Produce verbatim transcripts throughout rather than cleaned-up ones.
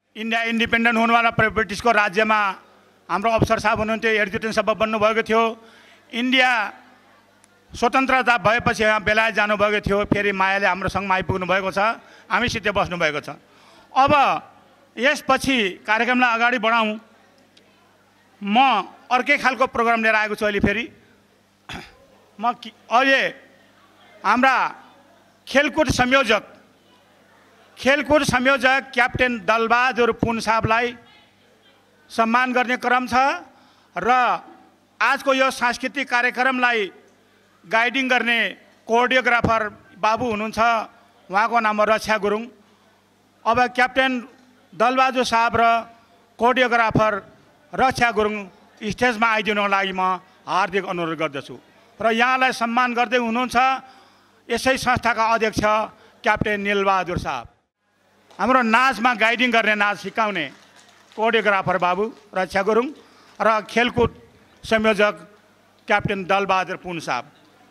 India independent हुनुवाला ब्रिटिसको राज्यमा हाम्रो अफसर साहब हुनुहुन्थ्यो, एडजुटेन्ट सब बन्नुभएको थियो। इन्डिया स्वतन्त्रता भएपछि यहाँ बेलायत जानुभएको थियो, फेरि मायाले हाम्रो सँगमा आइपुग्नु भएको छ, हामीसित बस्नुभएको छ। अब यसपछि कार्यक्रमलाई अगाडि बढाउँ, म अर्कै खालको प्रोग्राम लिएर आएको छु। अहिले फेरि म अहिले हाम्रा खेलकुद संयोजक खेलकुद संयोजक क्याप्टेन दलबहादुर पुन साहबलाई सम्मान गर्ने क्रम छ र आजको यो सांस्कृतिक कार्यक्रमलाई गाइडिङ गर्ने कोरियोग्राफर बाबु हुनुहुन्छ, उहाँको नाम हो रक्षा गुरुङ। अब क्याप्टेन दलबहादुर साहब र कोरियोग्राफर रक्षा गुरुङ स्टेजमा आइदिनुको लागि म हार्दिक अनुरोध गर्दछु र यहाँलाई सम्मान गर्दै हुनुहुन्छ यसै संस्थाका अध्यक्ष क्याप्टेन निलबहादुर साहब। हाम्रो नाचमा गाइडिङ गर्ने, नाच सिकाउने कोरियोग्राफर बाबु रक्षा गुरुङ र खेलकुद संयोजक क्याप्टेन दलबहादुर पुन साहब।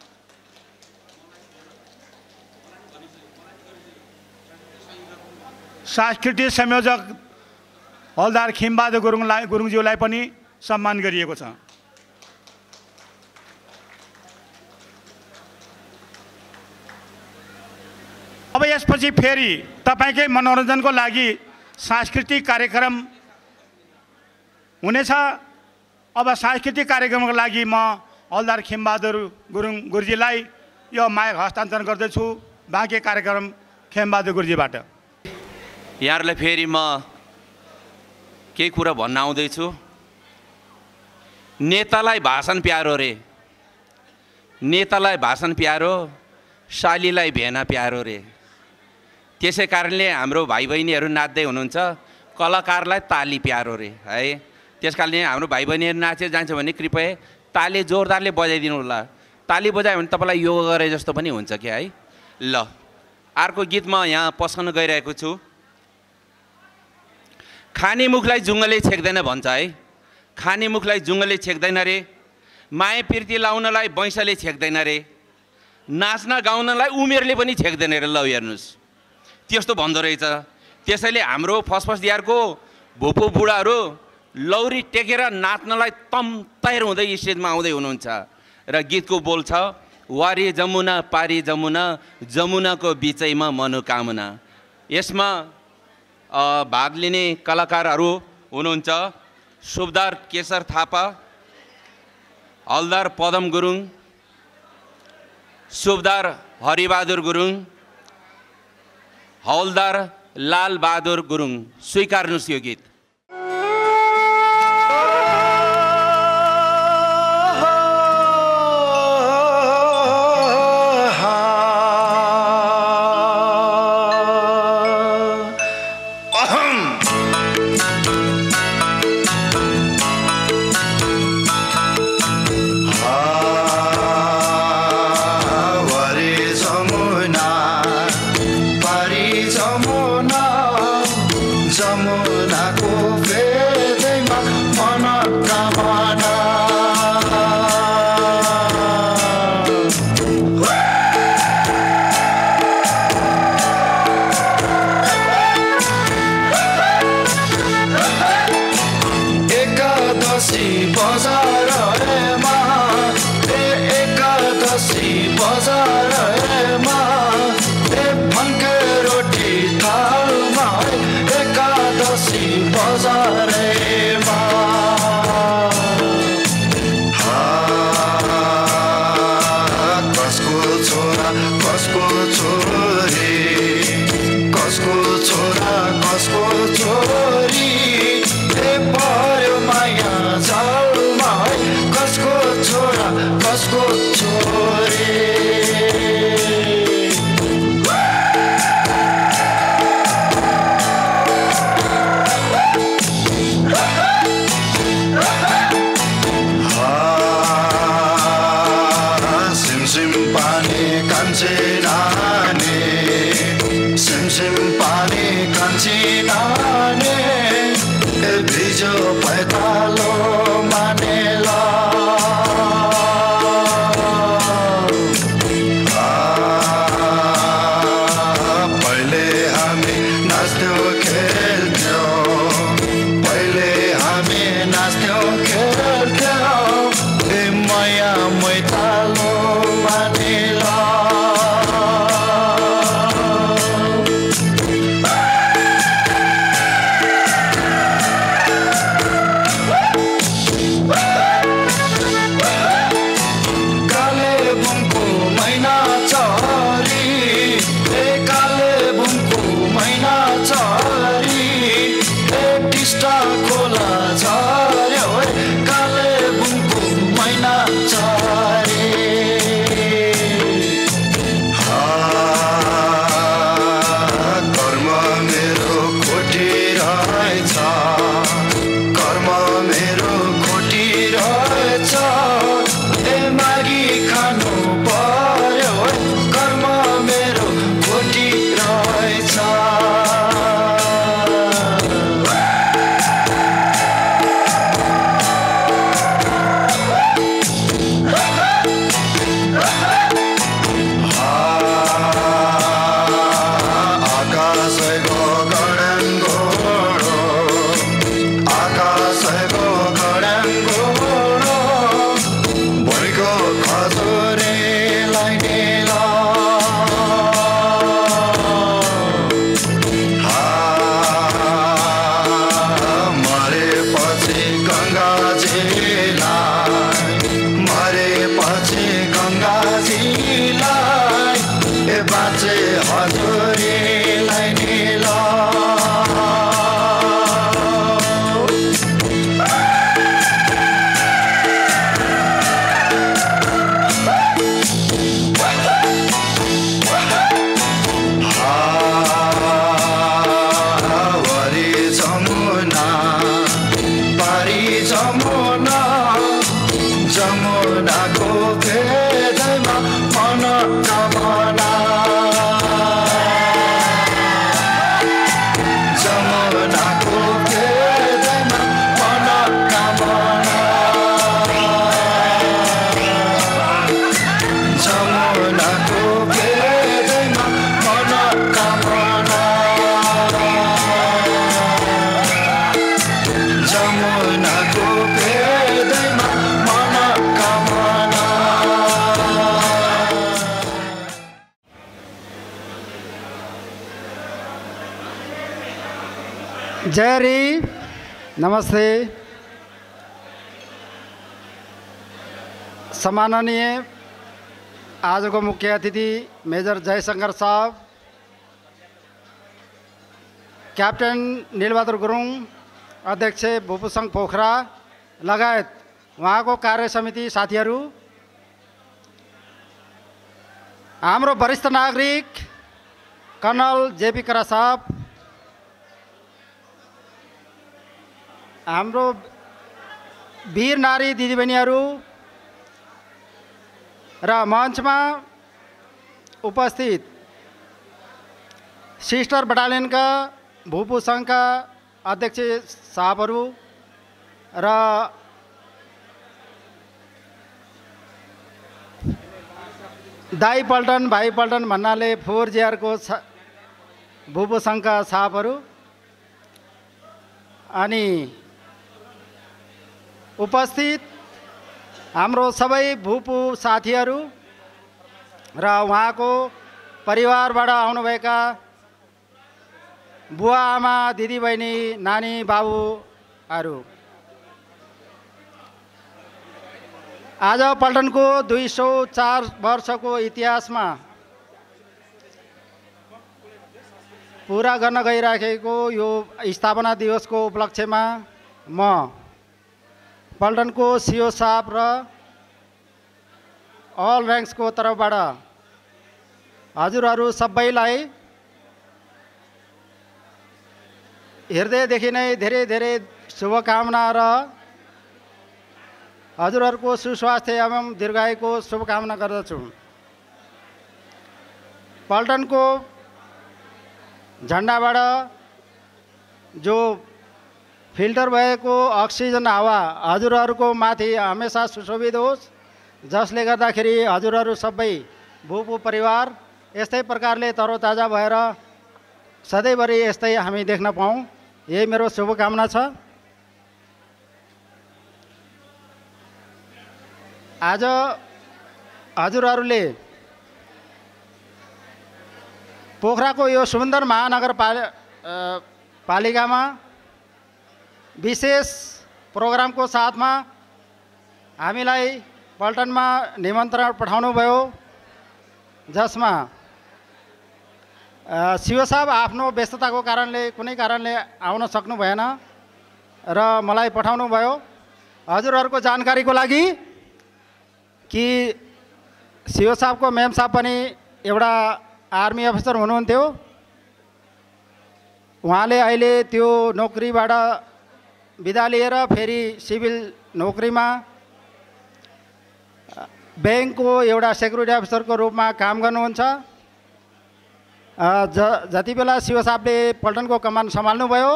सांस्कृतिक संयोजक हलदार खिमबहादुर गुरुङलाई गुरुङज्यूलाई पनि सम्मान गरिएको छ। अब यसपछि फेरि तपाईकै मनोरञ्जनको लागि सांस्कृतिक कार्यक्रम हुनेछ। अब सांस्कृतिक कार्यक्रमको लागि म हलदार खिमबहादुर गुरुङ गुरुजीलाई यो माइक हस्तान्तरण गर्दैछु। बाँकी कार्यक्रम खिमबहादुर गुरुजीबाट। यहाँहरूलाई फेरि म केही कुरा भन्न आउँदैछु। नेतालाई भाषण प्यारो रे, नेतालाई भाषण प्यारो, शालीलाई भेना प्यारो रे। त्यसै कारणले हाम्रो भाइ बहिनीहरू नाच्दै हुनुहुन्छ, कलाकारलाई ताली प्यारो रे है। त्यस कारणले हाम्रो भाइ बहिनीहरू नाचेर जान्छ भने कृपया ताली जोरदारले बजाइदिनु होला। ताली बजायो भने तपाईँलाई योगा गरे जस्तो पनि हुन्छ क्या है। ल अर्को गीत म यहाँ पस्कन गइरहेको छु। खाने मुखलाई जुङ्गले छेक्दैन भन्छ है। खाने मुखलाई जुङ्गले छेक्दैन रे, माया प्रीति लाउनलाई बैंसले छेक्दैन रे, नाच्न गाउनलाई उमेरले पनि छेक्दैन रे। ल हेर्नुहोस् त्यस्तो भन्दो रहेछ। त्यसैले हाम्रो फसफस दियारको भुपु बुढाहरू लौरी टेकेर नाच्नलाई तम तयार हुँदै स्टेजमा आउँदै हुनुहुन्छ र गीतको बोल छ, वारी जमुना पारी जमुना, जमुनाको बिचैमा मनोकामना। यसमा भाग लिने कलाकारहरू हुनुहुन्छ सुबदार केशर थापा, हलदार पदम गुरुङ, सुबदार हरिबहादुर गुरुङ, हवलदार लालबहादुर गुरुङ। स्वीकार्नुहोस् यो गीत। पहिले हामी नाच्थ्यौं खेल्थ्यौं बाँचे हजुरलाई निल जयरी नमस्ते। सम्माननीय आजको मुख्य अतिथि मेजर जयशंकर साहब, क्याप्टेन नीलबहादुर गुरुङ, अध्यक्ष भूपुसङ पोखरा लगायत उहाँको कार्य समिति साथीहरू, हाम्रो वरिष्ठ नागरिक कर्नल जेपी करा साहब, हाम्रो वीर नारी दिदीबहिनीहरू र मञ्चमा उपस्थित सिस्टर बटालियनका भूपू सङ्घका अध्यक्ष साहबहरू र दाई पल्टन भाइ पल्टन भन्नाले फोर जेआरको भूपू सङ्घका साहबहरू अनि उपस्थित हाम्रो सबै भूपू साथीहरू र उहाँको परिवारबाट आउनुभएका बुवा आमा दिदीबहिनी नानी बाबुहरू, आज पल्टनको दुई सौ चार वर्षको इतिहासमा पुरा गर्न गइराखेको यो स्थापना दिवसको उपलक्ष्यमा म पल्टनको सिओ साहब र अल ऱ्याङ्क्सको तर्फबाट हजुरहरू सबैलाई हृदयदेखि नै धेरै धेरै शुभकामना र हजुरहरूको सुस्वास्थ्य एवं दीर्घायुको शुभकामना गर्दछु। पल्टनको झन्डाबाट जो फिल्टर भएको अक्सिजन हावा हजुरहरूको माथि हमेसा सुशोभित होस्, जसले गर्दाखेरि हजुरहरू सबै भूपू परिवार यस्तै प्रकारले तरोताजा भएर सधैँभरि यस्तै हामी देख्न पाऊँ, यही मेरो शुभकामना छ। आज हजुरहरूले पोखराको यो सुन्दर महानगरपालि पालिकामा विशेष प्रोग्रामको साथमा हामीलाई पल्टनमा निमन्त्रण पठाउनु भयो, जसमा सिओ साहब आफ्नो व्यस्तताको कारणले कुनै कारणले आउन सक्नु भएन र मलाई पठाउनु भयो। हजुरहरूको जानकारीको लागि कि सिओ साहबको मेम साहब पनि एउटा आर्मी अफिसर हुनुहुन्थ्यो, उहाँले अहिले त्यो नोकरीबाट बिदा लिएर फेरि सिभिल नोकरीमा ब्याङ्कको एउटा सेक्युरिटी अफिसरको रूपमा काम गर्नुहुन्छ। ज जति बेला सिओ साहबले पल्टनको कमान सम्हाल्नुभयो,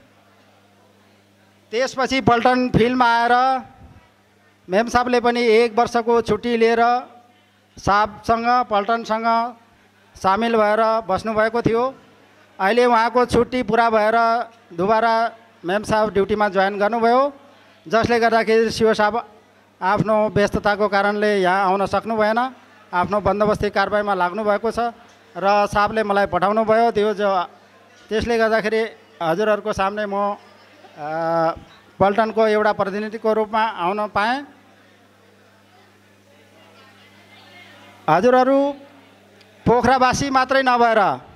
त्यसपछि पल्टन फिल्डमा आएर मेम साहबले पनि एक वर्षको छुट्टी लिएर साहबसँग पल्टनसँग सामेल भएर बस्नुभएको थियो। अहिले उहाँको छुट्टी पुरा भएर दोबारा मेम साहब ड्युटीमा जोइन गर्नुभयो, जसले गर्दाखेरि सिओ साहब आफ्नो व्यस्तताको कारणले यहाँ आउन सक्नु भएन, आफ्नो बन्दोबस्ती कारबाहीमा लाग्नु भएको छ र साहबले मलाई पठाउनु भयो त्यो जो त्यसले गर्दाखेरि हजुरहरूको सामने म पल्टनको एउटा प्रतिनिधिको रूपमा आउन पाएँ। हजुरहरू पोखरावासी मात्रै नभएर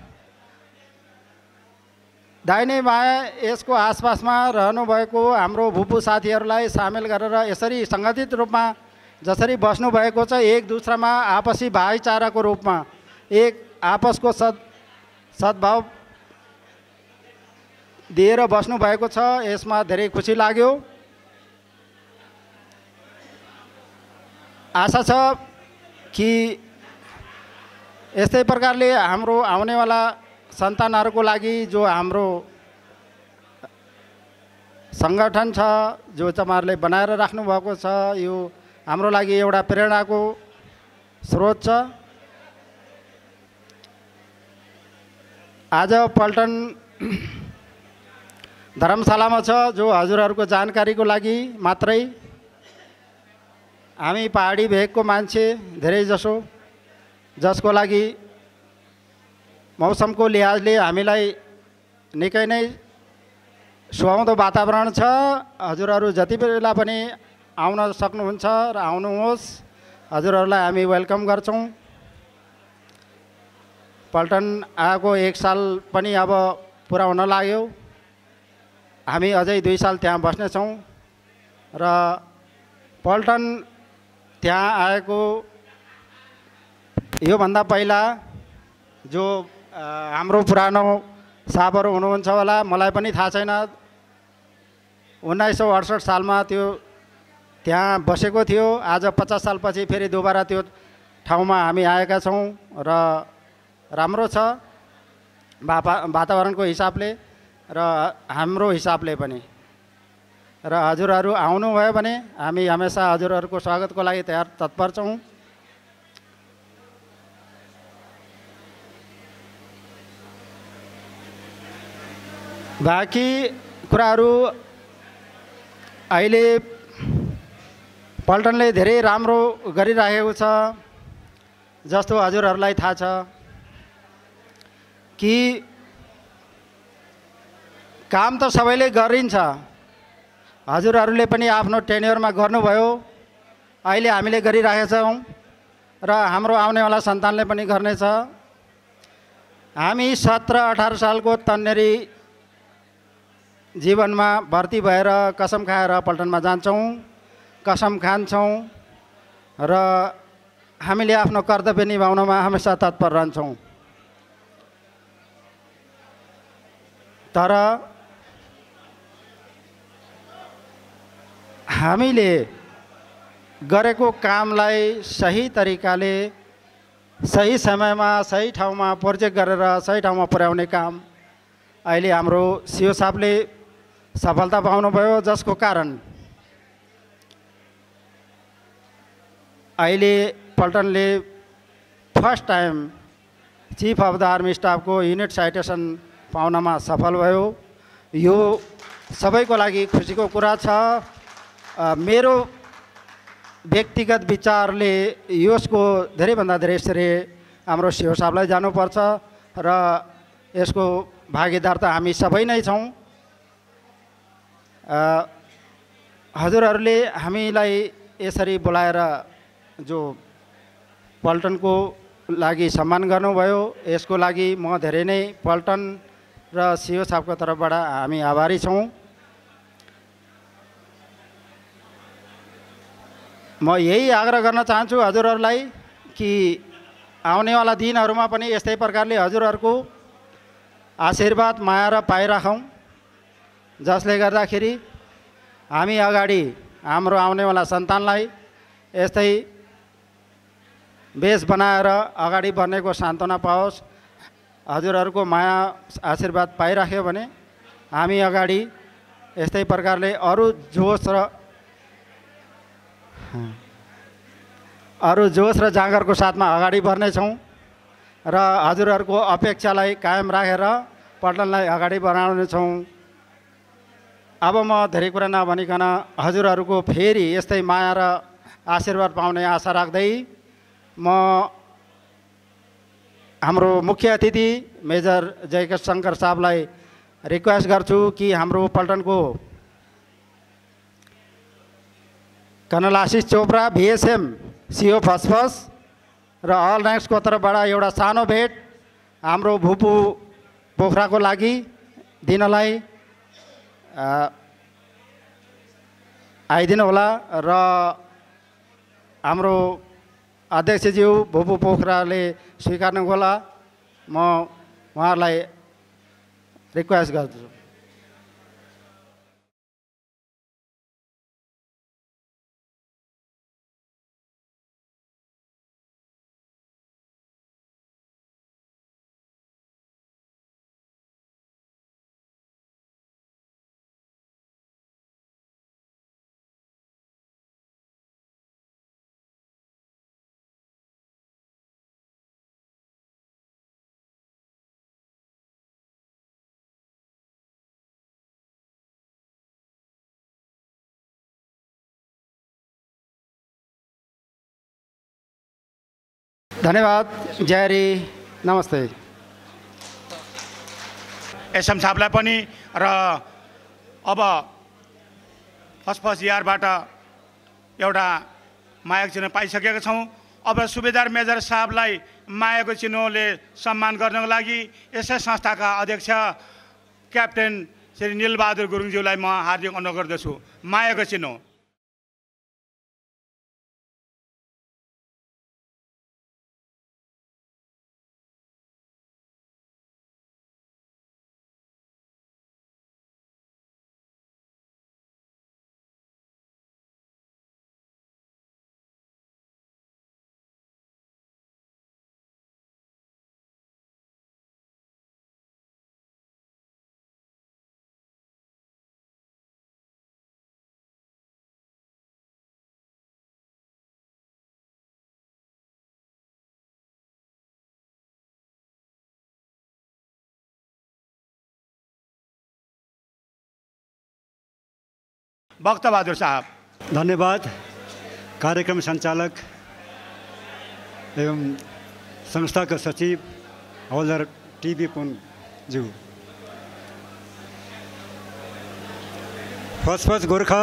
दाहिने बायाँ यसको आसपासमा रहनुभएको हाम्रो भुपू साथीहरूलाई सामेल गरेर यसरी सङ्गठित रूपमा जसरी बस्नुभएको छ, एक दुसरामा आपसी भाइचाराको रूपमा एक आपसको सद् सद्भाव दिएर बस्नुभएको छ, यसमा धेरै खुसी लाग्यो। आशा छ कि यस्तै प्रकारले हाम्रो आउनेवाला सन्तानहरूको लागि जो हाम्रो सङ्गठन छ, जो तपाईँहरूले बनाएर राख्नुभएको छ, यो हाम्रो लागि एउटा प्रेरणाको स्रोत छ। आज पल्टन धर्मशालामा छ, जो हजुरहरूको जानकारीको लागि मात्रै। हामी पहाडी भेगको मान्छे धेरै जसो, जसको लागि मौसमको लिहाजले हामीलाई निकै नै सुहाउँदो वातावरण छ। हजुरहरू जति बेला पनि आउन सक्नुहुन्छ र आउनुहोस्, हजुरहरूलाई हामी वेलकम गर्छौँ। पल्टन आएको एक साल पनि अब पुरा हुन लाग्यो, हामी अझै दुई साल त्यहाँ बस्नेछौँ र पल्टन त्यहाँ आएको योभन्दा पहिला जो हाम्रो पुरानो साहबहरू हुनुहुन्छ होला, मलाई पनि थाहा छैन, उन्नाइस सौ अडसठ सालमा त्यो त्यहाँ बसेको थियो। आज पचास सालपछि फेरि दोबारा त्यो ठाउँमा हामी आएका छौँ र राम्रो छ वापा वातावरणको हिसाबले र हाम्रो हिसाबले पनि। र हजुरहरू आउनुभयो भने हामी हमेसा हजुरहरूको स्वागतको लागि तयार तत्पर छौँ। बाँकी कुराहरू अहिले पल्टनले धेरै राम्रो गरिरहेको छ। जस्तो हजुरहरूलाई थाहा छ कि काम त सबैले गरिन्छ, हजुरहरूले पनि आफ्नो टेन्योरमा गर्नुभयो, अहिले हामीले गरिरहेका छौँ र हाम्रो आउनेवाला सन्तानले पनि गर्नेछ। हामी सत्र अठार सालको तन्नेरी जीवनमा भर्ती भएर कसम खाएर पल्टनमा जान्छौँ, कसम खान्छौँ र हामीले आफ्नो कर्तव्य निभाउनमा हमेसा तत्पर रहन्छौँ। तर हामीले गरेको कामलाई सही तरिकाले सही समयमा सही ठाउँमा प्रोजेक्ट गरेर सही ठाउँमा पुर्याउने काम अहिले हाम्रो सिओ साहबले सफलता पाउनुभयो, जसको कारण अहिले पल्टनले first time chief of the army स्टाफको युनिट साइटेसन पाउनमा सफल भयो। यो सबैको लागि खुसीको कुरा छ। मेरो व्यक्तिगत विचारले यसको धेरैभन्दा धेरै श्रेय हाम्रो सिओ साहबलाई जानुपर्छ र यसको भागीदार त हामी सबै नै छौँ। हजुरहरूले हामीलाई यसरी बोलाएर जो पल्टनको लागि सम्मान गर्नुभयो, यसको लागि म धेरै नै पल्टन र सिओ साहबको तर्फबाट हामी आभारी छौँ। म यही आग्रह गर्न चाहन्छु हजुरहरूलाई कि आउनेवाला दिनहरूमा पनि यस्तै प्रकारले हजुरहरूको आशीर्वाद माया र पाइराखौँ, जसले गर्दाखेरि हामी अगाडि हाम्रो आउनेवाला सन्तानलाई यस्तै बेस बनाएर अगाडि बढ्नेको सान्त्वना पाओस्। हजुरहरूको माया आशीर्वाद पाइराख्यो भने हामी अगाडि यस्तै प्रकारले अरू जोस र अरू जोस र जाँगरको साथमा अगाडि बढ्नेछौँ र हजुरहरूको अपेक्षालाई कायम राखेर पल्टनलाई अगाडि बढाउनेछौँ। अब म धेरै कुरा नभनिकन हजुरहरूको फेरि यस्तै माया र आशीर्वाद पाउने आशा राख्दै म हाम्रो मुख्य अतिथि मेजर जयकेश शङ्कर साहबलाई रिक्वेस्ट गर्छु कि हाम्रो पल्टनको colonel Ashish Chopra VSM CO फसफस र अल ऱ्याङ्क्सको तर्फबाट एउटा सानो भेट हाम्रो भुपु पोखराको लागि दिनलाई आइदिनु होला र हाम्रो अध्यक्षज्यू भुपु पोखराले स्वीकार्नु होला। म उहाँहरूलाई रिक्वेस्ट गर्छु। धन्यवाद जयरी, नमस्ते। एसएम साहबलाई पनि र अब फर्स्ट फर्स्ट इयरबाट एउटा मायाको चिन्ह पाइसकेका छौँ। अब सुबेदार मेजर साहबलाई मायाको चिन्हले सम्मान गर्नको लागि यसै संस्थाका अध्यक्ष क्याप्टेन श्री निलबहादुर गुरुङज्यूलाई म हार्दिक अनुरोध गर्दछु। मायाको चिन्ह। भक्त बहादुर साहब। धन्यवाद कार्यक्रम संचालक एवं संस्था का सचिव हवलदार टीबी पुनज्यू। First first Gorkha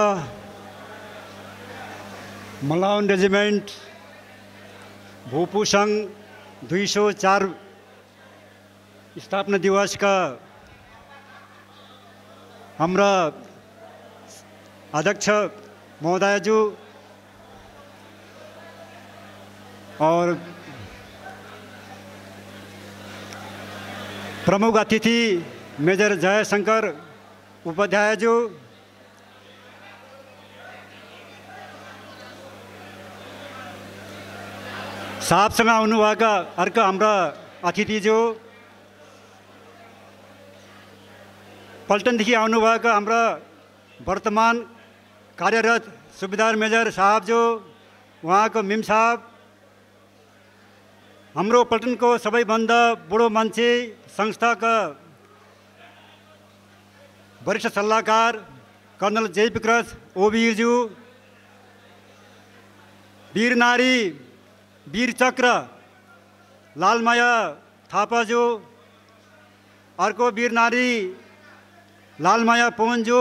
Malaun regiment भूपू संघ दुई सौ चार स्थापना दिवस का हमारा अध्यक्ष महोदयज्यू और प्रमुख अतिथि मेजर जयशंकर उपाध्यायज्यू, साहबसँग आउनुभएका अर्का हाम्रा अतिथिज्यू, पल्टनदेखि आउनुभएका हाम्रा वर्तमान कार्यरत सुबेदार मेजर साहब जो वहाँ को मिम साहब, हाम्रो पल्टन को सबैभन्दा बुढो मान्छे संस्था का वरिष्ठ सल्लाहकार कर्नल जयप्रकाश ओबीज्यू, वीर नारी वीर चक्र लालमाया थापाज्यू, अर्को वीर नारी लालमाया पवनज्यू,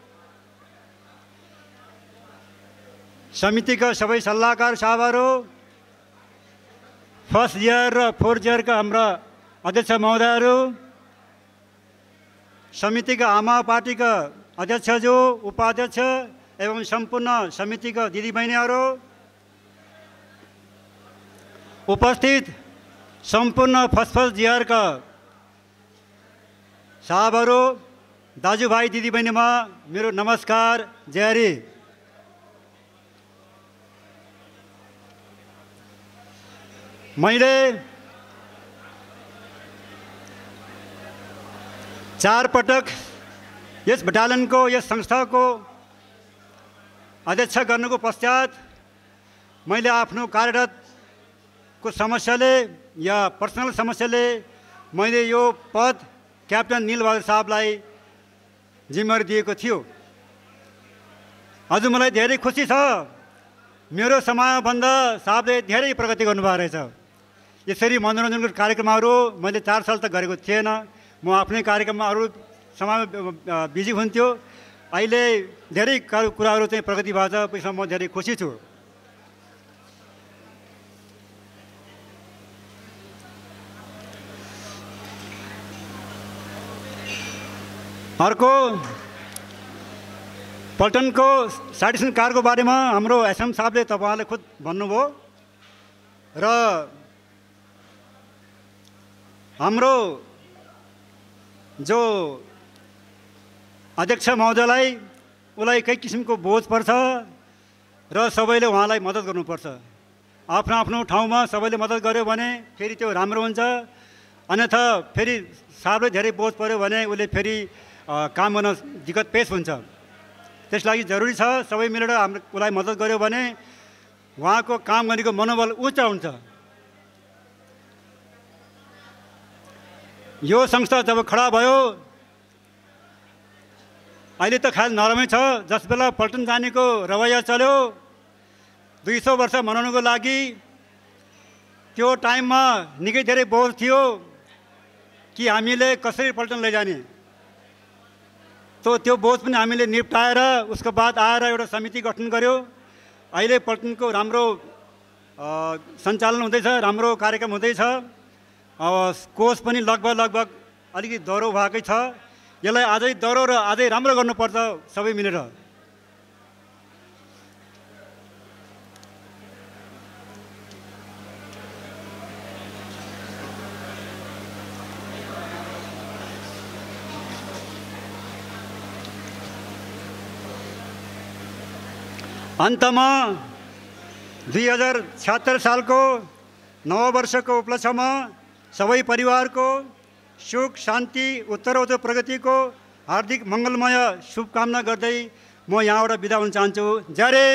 समिति का सबै सल्लाहकार साहबहरू, फर्स्ट इयर र फोर्थ इयर का हाम्रा अध्यक्ष महोदयहरू, समिति का आमा पार्टी का अध्यक्षज्यू, उपाध्यक्ष एवं सम्पूर्ण समिति का दिदीबहिनीहरू, उपस्थित सम्पूर्ण फर्स्ट फर्स्ट इयर का साहबहरू, दाजुभाइ दिदीबहिनीमा मेरो नमस्कार जयरी। मैले चार पटक यस बटालियनको यस संस्थाको अध्यक्ष गर्नुको पश्चात मैले आफ्नो कार्यरतको समस्याले या पर्सनल समस्याले मैले यो पद क्याप्टन निलबहादुर साहबलाई जिम्मेवारी दिएको थियो। आज मलाई धेरै खुसी छ, मेरो समयभन्दा साहबले धेरै प्रगति गर्नुभएको रहेछ। यसरी मनोरञ्जनको कार्यक्रमहरू मैले चार साल त गरेको थिएन, म आफ्नै कार्यक्रममा अरू समयमा बिजी हुन्थ्यो। अहिले धेरै कुराहरू चाहिँ प्रगति भएको छ, त्यसमा म धेरै खुसी छु। अर्को पल्टनको साइटेसन कारको बारेमा हाम्रो एसएम साहबले तपाईँहरूले खुद भन्नुभयो र हाम्रो जो अध्यक्ष महोदयलाई उसलाई कई किसिमको बोझ पर्छ र सबैले उहाँलाई मद्दत गर्नुपर्छ। आफ्नो आफ्नो ठाउँमा सबैले मद्दत गर्यो भने फेरि त्यो राम्रो हुन्छ, अन्यथा फेरि साह्रै धेरै बोझ पऱ्यो भने उसले फेरि काम गर्न दिक्कत पेश हुन्छ। त्यस लागि जरुरी छ सबै मिलेर हाम्रो उसलाई मद्दत गर्यो भने उहाँको काम गरेको मनोबल उच्च हुन्छ। यो संस्था जब खडा भयो अहिले त ख्याल नरमै छ। जस बेला पल्टन जानेको रवैया चल्यो दुई सौ वर्ष मनाउनुको लागि त्यो टाइममा निकै धेरै बोझ थियो कि हामीले कसरी पल्टन लैजाने। तो त्यो बोझ पनि हामीले निप्टाएर उसको बाद आएर एउटा समिति गठन गर्यो। अहिले पल्टनको राम्रो सञ्चालन हुँदैछ, राम्रो कार्यक्रम हुँदैछ। कोष पनि लगभग लगभग अलिकति दह्रो भएकै छ। यसलाई अझै दह्रो र अझै राम्रो गर्नुपर्छ सबै मिलेर। अन्तमा दुई हजार छहत्तर सालको नववर्षको उपलक्ष्यमा सबै परिवारको सुख शान्ति उत्तरोत्तर प्रगतिको हार्दिक मङ्गलमय शुभकामना गर्दै म यहाँबाट बिदा हुन चाहन्छु। जय।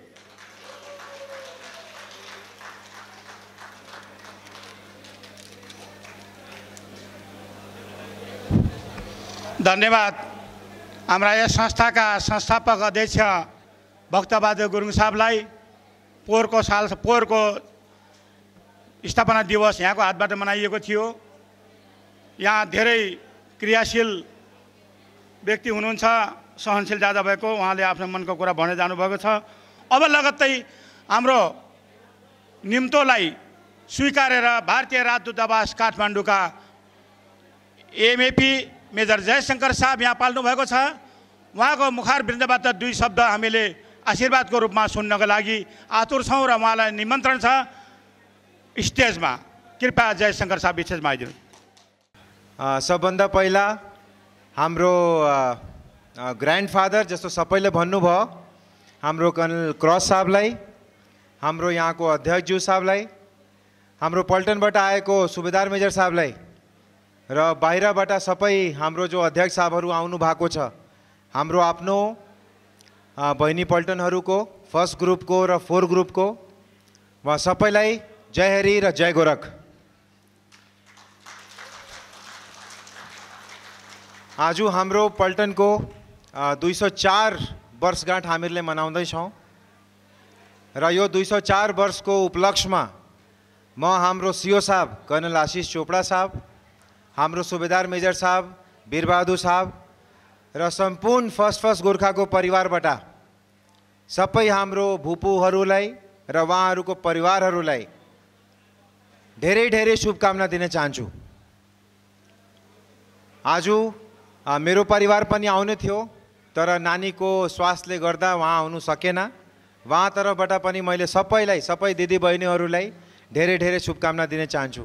धन्यवाद। हाम्रा यस संस्थाका संस्थापक अध्यक्ष भक्तबहादुर गुरुङ साहबलाई पोहोरको साल पोहोरको स्थापना दिवस यहाँको हातबाट मनाइएको थियो। यहाँ धेरै क्रियाशील व्यक्ति हुनुहुन्छ, सहनशील ज्यादा भएको, उहाँले आफ्नो मनको कुरा भनेर जानुभएको छ। अब लगत्तै हाम्रो निम्तोलाई स्वीकारेर भारतीय राजदूतावास काठमाडौँका एमएपी मेजर जयशङ्कर साहब यहाँ पाल्नु भएको छ। उहाँको मुखारवृन्दबाट दुई शब्द हामीले आशीर्वादको रूपमा सुन्नको लागि आतुर छौँ र उहाँलाई निमन्त्रण छ स्टेजमा। कृपया जयशङ्कर साहब स्टेजमा आइदिनु। सबभन्दा पहिला हाम्रो ग्रान्डफादर जस्तो सबैले भन्नुभयो हाम्रो कर्नल क्रस साहबलाई, हाम्रो यहाँको अध्यक्षज्यू साहबलाई, हाम्रो पल्टनबाट आएको सुबेदार मेजर साहबलाई र बाहिरबाट सबै हाम्रो जो अध्यक्ष साहबहरू आउनु भएको छ, हाम्रो आफ्नो बहिनी पल्टनहरूको फर्स्ट ग्रुपको र फोर ग्रुपको, उहाँ सबैलाई जय हरि र जय गोरख। आज हाम्रो पल्टनको दुई सौ चार वर्षगाँठ हामीले मनाउँदैछौँ र यो दुई सौ चार वर्षको उपलक्ष्यमा म हाम्रो सिओ साहब कर्नल आशीष चोपडा साहब, हाम्रो सुबेदार मेजर साहब वीरबहादुर साहब र सम्पूर्ण फर्स्ट फर्स्ट गोर्खाको परिवारबाट सबै हाम्रो भूपुहरूलाई र उहाँहरूको परिवारहरूलाई धेरै धेरै शुभकामना दिन चाहन्छु। आज मेरो परिवार पनि आउने थियो तर नानीको स्वास्थ्यले गर्दा उहाँ आउनु सकेन। उहाँ तर्फबाट पनि मैले सबैलाई सबै दिदी बहिनीहरूलाई धेरै धेरै शुभकामना दिन चाहन्छु।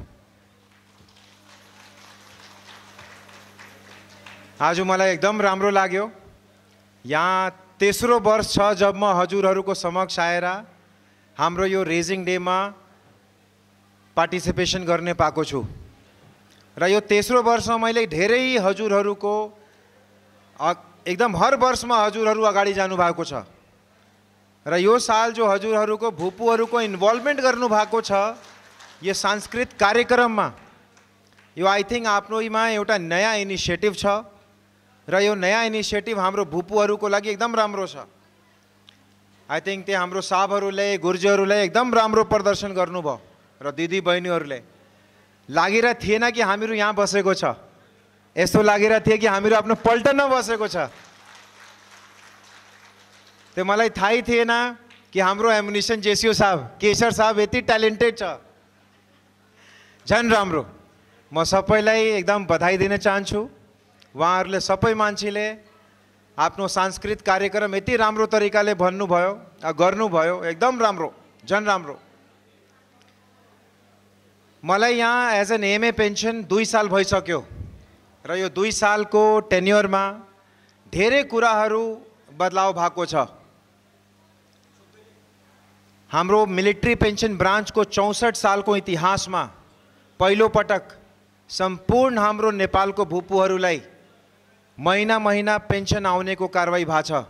आज मलाई एकदम राम्रो लाग्यो। यहाँ तेस्रो वर्ष छ जब म हजुरहरूको समक्ष आएर हाम्रो यो रेजिङ डेमा पार्टिसिपेसन गर्ने पाएको छु र यो तेस्रो वर्षमा मैले धेरै हजुरहरूको एकदम हर वर्षमा हजुरहरू अगाडि जानुभएको छ र यो साल जो हजुरहरूको भूपुहरूको इन्भल्भमेन्ट गर्नुभएको छ यो सांस्कृतिक कार्यक्रममा, यो आई थिङ्क आफ्नोमा एउटा नयाँ इनिसिएटिभ छ र यो नयाँ इनिसिएटिभ हाम्रो भूपुहरूको लागि एकदम राम्रो छ। आई थिङ्क त्यो हाम्रो साहबहरूले गुर्जहरूले एकदम राम्रो प्रदर्शन गर्नुभयो र दिदी बहिनीहरूले लागिरहेको थिएन कि हामीहरू यहाँ बसेको छ, यस्तो लागिरहेको थियो कि हामीहरू आफ्नो पल्टनमा बसेको छ। त्यो मलाई थाहै थिएन कि हाम्रो एमुनिसन जेसियो साहब केशर साहब यति ट्यालेन्टेड छ। झन् राम्रो। म सबैलाई एकदम बधाई दिन चाहन्छु उहाँहरूले सबै मान्छेले आफ्नो सांस्कृतिक कार्यक्रम यति राम्रो तरिकाले भन्नुभयो गर्नुभयो, एकदम राम्रो, झन् राम्रो। मलाई यहाँ एज एन एमए पेन्सन दुई साल भइसक्यो र यो दुई सालको टेन्योरमा धेरै कुराहरू बदलाव भएको छ। हाम्रो मिलिट्री पेन्सन ब्रान्चको चौसठ सालको इतिहासमा पहिलो पटक सम्पूर्ण हाम्रो नेपालको भूपुहरूलाई महिना महिना पेन्सन आउनेको कारवाही भएको छ।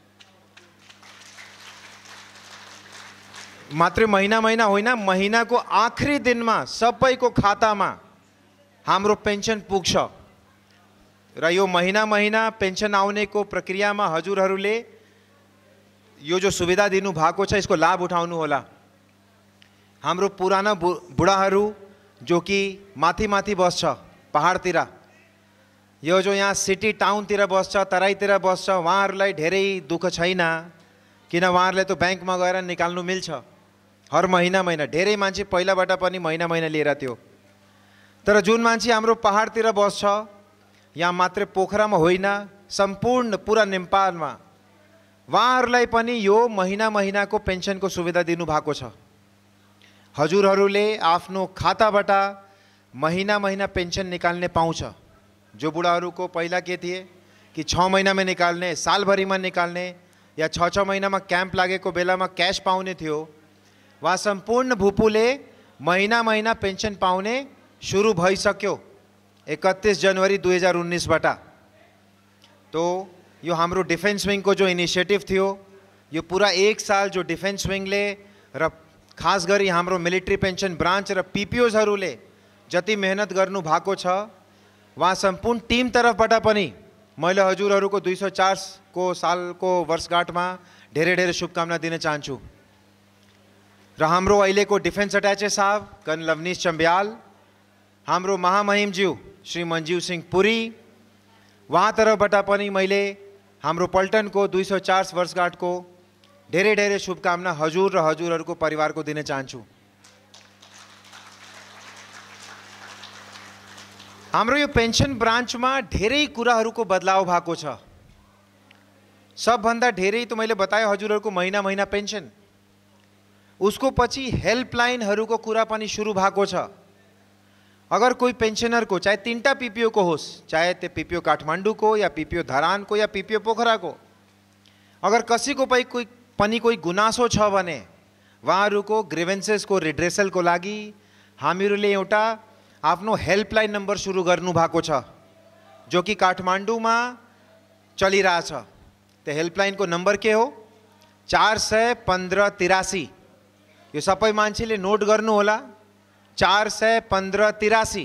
मात्र महिना महिना होइन, महिनाको आखिरी दिनमा सबैको खातामा हाम्रो पेन्सन पुग्छ र यो महिना महिना पेन्सन आउनेको प्रक्रियामा हजुरहरूले यो जो सुविधा दिनु भएको छ यसको लाभ उठाउनु होला। हाम्रो पुराना बु बुढाहरू जो कि माथि माथि बस्छ पहाडतिर, यो जो यहाँ सिटी टाउनतिर बस्छ, तराईतिर बस्छ, उहाँहरूलाई धेरै दुःख छैन, किन उहाँहरूले त ब्याङ्कमा गएर निकाल्नु मिल्छ हर महिना महिना। धेरै मान्छे पहिलाबाट पनि महिना महिना लिएर थियो, तर जुन मान्छे हाम्रो पहाडतिर बस्छ, यहाँ मात्र पोखरामा होइन सम्पूर्ण पुरा नेपालमा, उहाँहरूलाई पनि यो महिना महिनाको पेन्सनको सुविधा दिनुभएको छ। हजुरहरूले आफ्नो खाताबाट महिना महिना पेन्सन निकाल्ने पाउँछ। जो बुढाहरूको पहिला के थिए कि छ महिनामा निकाल्ने, सालभरिमा निकाल्ने या छ छ महिनामा क्याम्प लागेको बेलामा क्यास पाउने थियो, वहाँ सम्पूर्ण भूपुले महिना महिना पेन्सन पाउने सुरु भइसक्यो इकतीस जनवरी दुई हजार उन्नीसबाट। तो यो हाम्रो डिफेन्स विङको जो इनिसिएटिभ थियो, यो पुरा एक साल जो डिफेन्स विङले र खास गरी हाम्रो मिलिट्री पेन्सन ब्रान्च र पिपिओजहरूले जति मेहनत गर्नु भएको छ, वहाँ सम्पूर्ण टिम तर्फबाट पनि मैले हजुरहरूको दुई सौ चार को सालको वर्षगाँठमा धेरै धेरै शुभकामना दिन चाहन्छु। र हाम्रो अहिलेको डिफेन्स अट्याचे साहब कर्नल लवनीश चम्ब्याल, हाम्रो महामहिमज्यू श्री मन्जीव सिंह पुरी, वहाँ तर्फबाट पनि मैले हाम्रो पल्टनको दुई सौ चार वर्षगाँठको धेरै धेरै शुभकामना हजुर र हजुरहरूको परिवारको दिन चाहन्छु। हाम्रो यो पेन्सन ब्रान्चमा धेरै कुराहरूको बदलाव भएको छ। सबभन्दा धेरै त मैले बताएँ हजुरहरूको महिना महिना पेन्सन, उसको पछि हेल्पलाइनहरूको कुरा पनि सुरु भएको छ। अगर कोही पेन्सनरको चाहे तीनटा पिपिओ को होस्, चाहे त्यो पिपिओ काठमाडौँको या पिपिओ धरानको या पिपिओ पोखराको, अगर कसैको पनि कोही पनि कोही गुनासो छ भने उहाँहरूको ग्रिभेन्सेसको रिड्रेसलको लागि हामीहरूले एउटा आफ्नो हेल्पलाइन नम्बर सुरु गर्नु भएको छ, जो कि काठमाडौँमा चलिरहेछ। त्यो हेल्पलाइनको नम्बर के हो? चार सय पन्ध्र तिरासी। यो सबै मान्छेले नोट गर्नु होला, चार सय पन्ध्र तिरासी।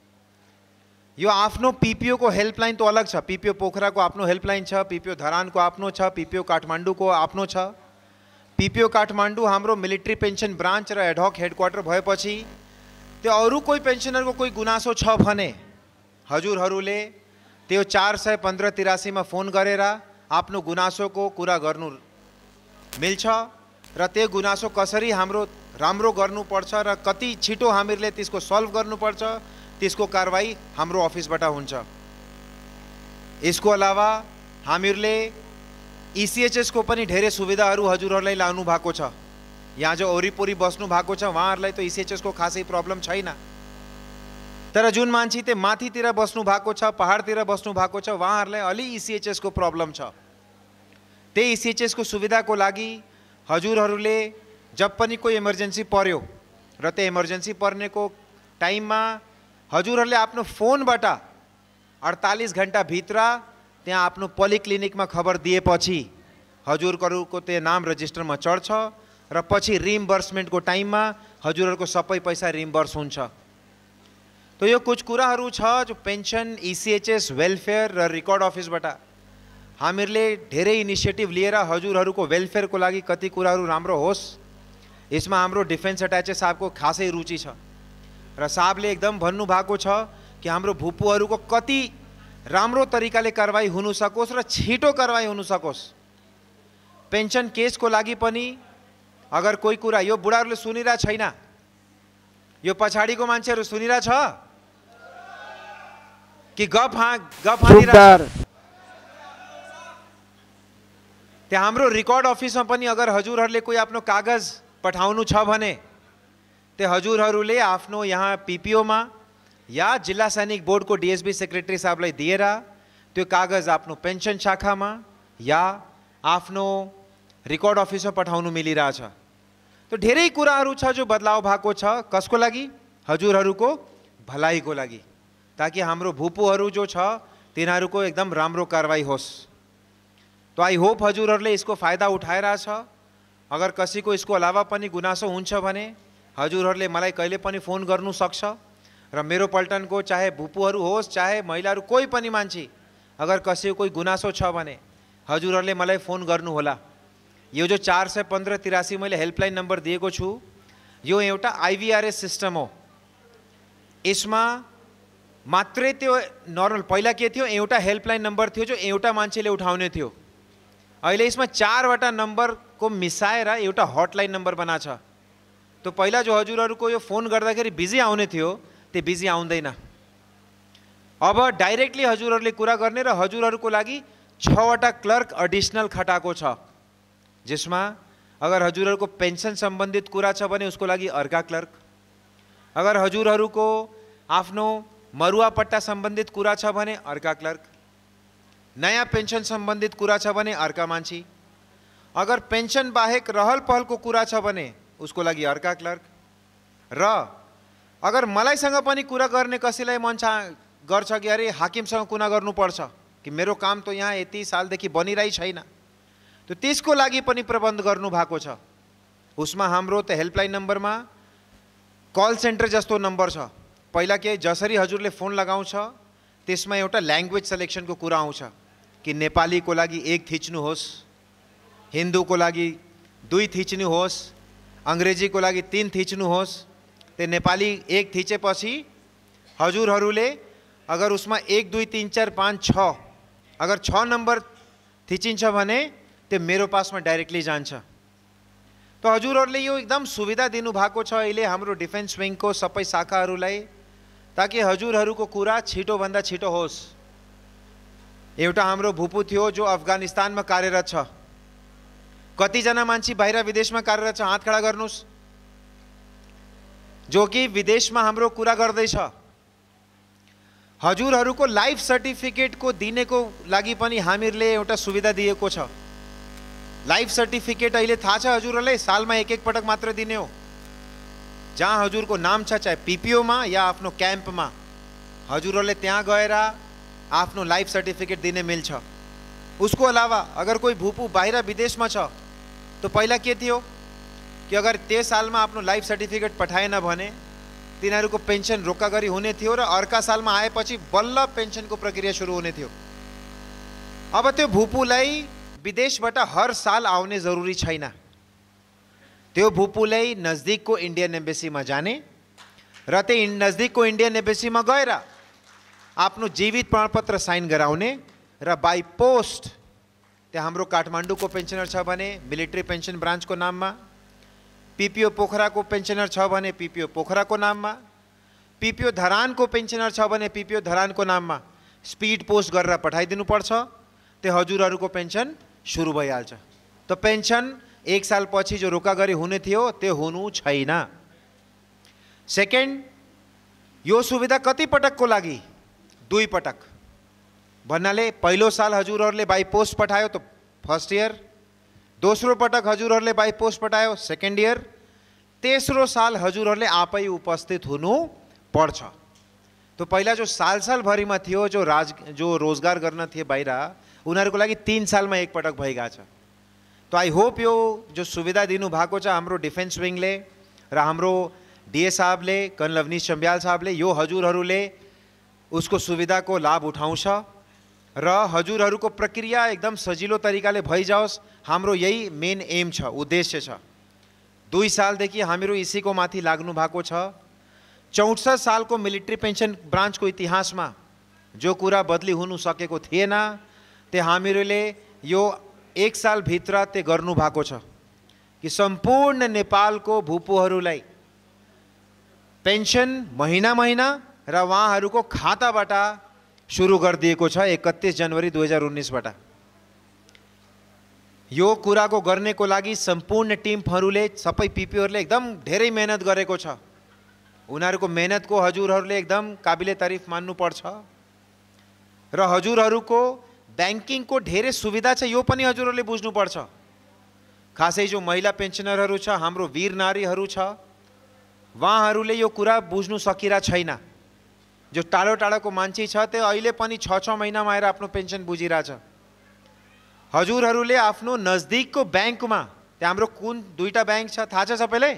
यो आफ्नो पिपिओ को हेल्पलाइन तो अलग छ। पिपिओ पोखराको आफ्नो हेल्पलाइन छ, पिपिओ धरानको आफ्नो छ, पिपिओ काठमाडौँको आफ्नो छ। पिपिओ काठमाडौँ हाम्रो मिलिट्री पेन्सन ब्रान्च र एडहक हेडक्वार्टर भएपछि त्यो अरू कोही पेन्सनरको कोही गुनासो छ भने हजुरहरूले त्यो चार सय पन्ध्र तिरासीमा फोन गरेर आफ्नो गुनासोको कुरा गर्नु मिल्छ र त्यो गुनासो कसरी हाम्रो राम्रो गर्नुपर्छ र कति छिटो हामीहरूले त्यसको सल्भ गर्नुपर्छ, त्यसको कारवाही हाम्रो अफिसबाट हुन्छ। यसको अलावा हामीहरूले इसिएचएस को पनि धेरै सुविधाहरू हजुरहरूलाई लानु भएको छ। यहाँ जो वरिपरि बस्नु भएको छ उहाँहरूलाई त इसिएचएस को खासै प्रब्लम छैन, तर जुन मान्छे त्यो माथितिर बस्नु भएको छ, पहाडतिर बस्नु भएको छ, उहाँहरूलाई अलि इसिएचएस को प्रब्लम छ। त्यही इसिएचएस को सुविधाको लागि हजुरहरूले जब पनि कोही इमर्जेन्सी पर्यो र त्यो इमर्जेन्सी पर्नेको टाइममा हजुरहरूले आफ्नो फोनबाट अडतालीस घन्टा भित्र त्यहाँ आफ्नो पोलिक्लिनिकमा खबर दिएपछि हजुरहरूको त्यो नाम रजिस्टरमा चढ्छ र पछि रिइम्बर्समेन्टको टाइममा हजुरहरूको सबै पैसा रिइम्बर्स हुन्छ। तो यो कुछ कुराहरू छ जो पेन्सन, इसिएचएस, वेलफेयर र रेकर्ड अफिसबाट हामीहरूले धेरै इनिसिएटिभ लिएर हजुरहरूको वेलफेयरको लागि कति कुराहरू राम्रो होस्, यसमा हाम्रो डिफेन्स अट्याचे साहबको खासै रुचि छ र साहबले एकदम भन्नुभएको छ कि हाम्रो भूपुहरूको कति राम्रो तरिकाले कारवाही हुन सकोस् र छिटो कारवाही हुन सकोस्। पेन्सन केसको लागि पनि अगर कोही कुरा, यो बुढाहरूले सुनिरहेको छैन, यो पछाडिको मान्छेहरू सुनिरहेछ, कि गफ हाँ गफ हानिरहेछ। त्यहाँ हाम्रो रिकर्ड अफिसमा पनि अगर हजुरहरूले कोही आफ्नो कागज पठाउनु छ भने त्यो हजुरहरूले आफ्नो यहाँ पिपिओमा या जिल्ला सैनिक बोर्डको डिएसबी सेक्रेटरी साहबलाई दिएर त्यो कागज आफ्नो पेन्सन शाखामा या आफ्नो रिकर्ड अफिसमा पठाउनु मिलिरहेछ। त्यो धेरै कुराहरू छ जो बदलाव भएको छ। कसको लागि? हजुरहरूको भलाइको लागि, ताकि हाम्रो भूपुहरू जो छ तिनीहरूको एकदम राम्रो कारवाही होस्। तो आई होप हजुरहरूले यसको फाइदा उठाइरहेछ। अगर कसैको यसको अलावा पनि गुनासो हुन्छ भने हजुरहरूले मलाई कहिले पनि फोन गर्नु सक्छ र मेरो पल्टनको चाहे भूपुहरू होस् चाहे महिलाहरू कोही पनि मान्छे अगर कसैको कोही गुनासो छ भने हजुरहरूले मलाई फोन गर्नुहोला। यो जो चार सय पन्ध्र तिरासी मैले हेल्पलाइन नम्बर दिएको छु यो एउटा आइभीआरएस सिस्टम हो। यसमा मात्रै त्यो नर्मल पहिला के थियो एउटा हेल्पलाइन नम्बर थियो जो एउटा मान्छेले उठाउने थियो। अहिले यसमा चारवटा नम्बरको मिसाएर एउटा हटलाइन नम्बर बना छ। तो पहिला जो हजुरहरूको यो फोन गर्दाखेरि बिजी आउने थियो त्यो बिजी आउँदैन। अब डाइरेक्टली हजुरहरूले कुरा गर्ने र हजुरहरूको लागि छवटा क्लर्क एडिशनल खटाएको छ, जसमा अगर हजुरहरूको पेन्सन सम्बन्धित कुरा छ भने उसको लागि अर्का क्लर्क, अगर हजुरहरूको आफ्नो मरुवा पट्टा सम्बन्धित कुरा छ भने अर्का क्लर्क, नयाँ पेन्सन सम्बन्धित कुरा छ भने अर्का मान्छे, अगर पेन्सन बाहेक रहल पहलको कुरा छ भने उसको लागि अर्का क्लर्क, र अगर मलाईसँग पनि कुरा गर्ने कसैलाई मन छ गर्छ कि अरे हाकिमसँग कुरा गर्नुपर्छ कि मेरो काम त यहाँ यति सालदेखि बनिरही छैन, तो त्यसको लागि पनि प्रबन्ध गर्नु भएको छ। उसमा हाम्रो त हेल्पलाइन नम्बरमा कल सेन्टर जस्तो नम्बर छ। पहिला के जसरी हजुरले फोन लगाउँछ त्यसमा एउटा ल्याङ्ग्वेज सेलेक्सनको कुरा आउँछ कि नेपालीको लागि एक थिच्नुहोस्, हिन्दूको लागि दुई थिच्नुहोस्, अङ्ग्रेजीको लागि तीन थिच्नुहोस्। त्यो नेपाली एक थिचेपछि हजुरहरूले अगर उसमा एक दुई तीन चार पाँच छ अगर छ नम्बर थिचिन्छ भने त्यो मेरो पासमा डाइरेक्टली जान्छ। तो हजुरहरूले यो एकदम सुविधा दिनुभएको छ अहिले हाम्रो डिफेन्स विङको सबै शाखाहरूलाई, ताकि हजुरहरूको कुरा छिटोभन्दा छिटो होस्। एउटा हाम्रो भूपू थियो जो अफगानिस्तानमा कार्यरत छ। कतिजना मान्छे बाहिर विदेशमा कार्यरत छ? हात खडा गर्नुहोस्। जो कि विदेशमा हाम्रो कुरा गर्दैछ। हजुरहरूको लाइफ सर्टिफिकेटको दिनेको लागि पनि हामीहरूले एउटा सुविधा दिएको छ। लाइफ सर्टिफिकेट अहिले थाहा छ हजुरहरूलाई सालमा एक एक पटक मात्र दिने हो। जहाँ हजुरको नाम छ चाहे पिपिओमा या आफ्नो क्याम्पमा हजुरहरूले त्यहाँ गएर आफ्नो लाइफ सर्टिफिकेट दिने मिल्छ। उसको अलावा अगर कोही भूपू बाहिर विदेशमा छ तो पहिला के थियो कि अगर त्यस सालमा आफ्नो लाइफ सर्टिफिकेट पठाएन भने तिनीहरूको पेन्सन रोक्का गरी हुने थियो र अर्का सालमा आएपछि बल्ल पेन्सनको प्रक्रिया सुरु हुने थियो। अब त्यो भूपूलाई विदेशबाट हर साल आउने जरुरी छैन। त्यो भूपूलाई नजदिकको इन्डियन एम्बेसीमा जाने र त्यो नजदिकको इन्डियन एम्बेसीमा गएर आफ्नो जीवित प्रमाणपत्र साइन गराउने र बाई पोस्ट त्यहाँ हाम्रो काठमाडौँको पेन्सनर छ भने मिलिट्री पेन्सन ब्रान्चको नाममा, पिपिओ पोखराको पेन्सनर छ भने पिपिओ पोखराको नाममा, पिपिओ धरानको पेन्सनर छ भने पिपिओ धरानको नाममा स्पिड पोस्ट गरेर पठाइदिनुपर्छ। त्यो हजुरहरूको पेन्सन सुरु भइहाल्छ। तो पेन्सन एक सालपछि जो रोका गरी हुने थियो त्यो हुनु छैन। सेकेन्ड, यो सुविधा कति पटकको लागि? दुई पटक भन्नाले पहिलो साल हजुरहरूले बाई पोस्ट पठायो तो फर्स्ट इयर, दोस्रो पटक हजुरहरूले बाई पोस्ट पठायो सेकेन्ड इयर, तेस्रो साल हजुरहरूले आफै उपस्थित हुनु पर्छ। तो पहिला जो साल सालभरिमा थियो जो राज जो रोजगार गर्न थिए बाहिर उनीहरूको लागि तीन सालमा एक पटक भइगएको छ। तो आई होप यो जो सुविधा दिनु भएको छ हाम्रो डिफेन्स विङले र हाम्रो डिए साहबले कर्नल अवनीश चम्ब्याल साहबले यो हजुरहरूले उसको सुविधाको लाभ उठाउँछ र हजुरहरूको प्रक्रिया एकदम सजिलो तरिकाले भइजाओस्। हाम्रो यही मेन एम छ, उद्देश्य छ। दुई सालदेखि हामीहरू इसीको माथि लाग्नु भएको छ। चौसठ सालको मिलिट्री पेन्सन ब्रान्चको इतिहासमा जो कुरा बदली हुनु सकेको थिएन त्यो हामीहरूले यो एक सालभित्र त्यो गर्नु भएको छ कि सम्पूर्ण नेपालको भूपुहरूलाई पेन्सन महिना महिना र उहाँहरूको खाताबाट सुरु गरिदिएको छ एकतिस जनवरी दुई हजार उन्नाइसबाट। यो कुराको गर्नेको लागि सम्पूर्ण टिमहरूले सबै पिपीहरूले एकदम धेरै मेहनत गरेको छ। उनीहरूको मेहनतको हजुरहरूले एकदम काबिले तारिफ मान्नुपर्छ। र हजुरहरूको ब्याङ्किङको धेरै सुविधा छ, यो पनि हजुरहरूले बुझ्नुपर्छ। खासै जो महिला पेन्सनरहरू छ, हाम्रो वीर नारीहरू छ, उहाँहरूले यो कुरा बुझ्नु सकिरा छैन। जो टाढो टाढोको मान्छे छ त्यो अहिले पनि छ छ महिनामा आएर आफ्नो पेन्सन बुझिरहेछ। हजुरहरूले आफ्नो नजदिकको ब्याङ्कमा, त्यहाँ हाम्रो कुन दुईटा ब्याङ्क छ थाहा छ सबैलाई?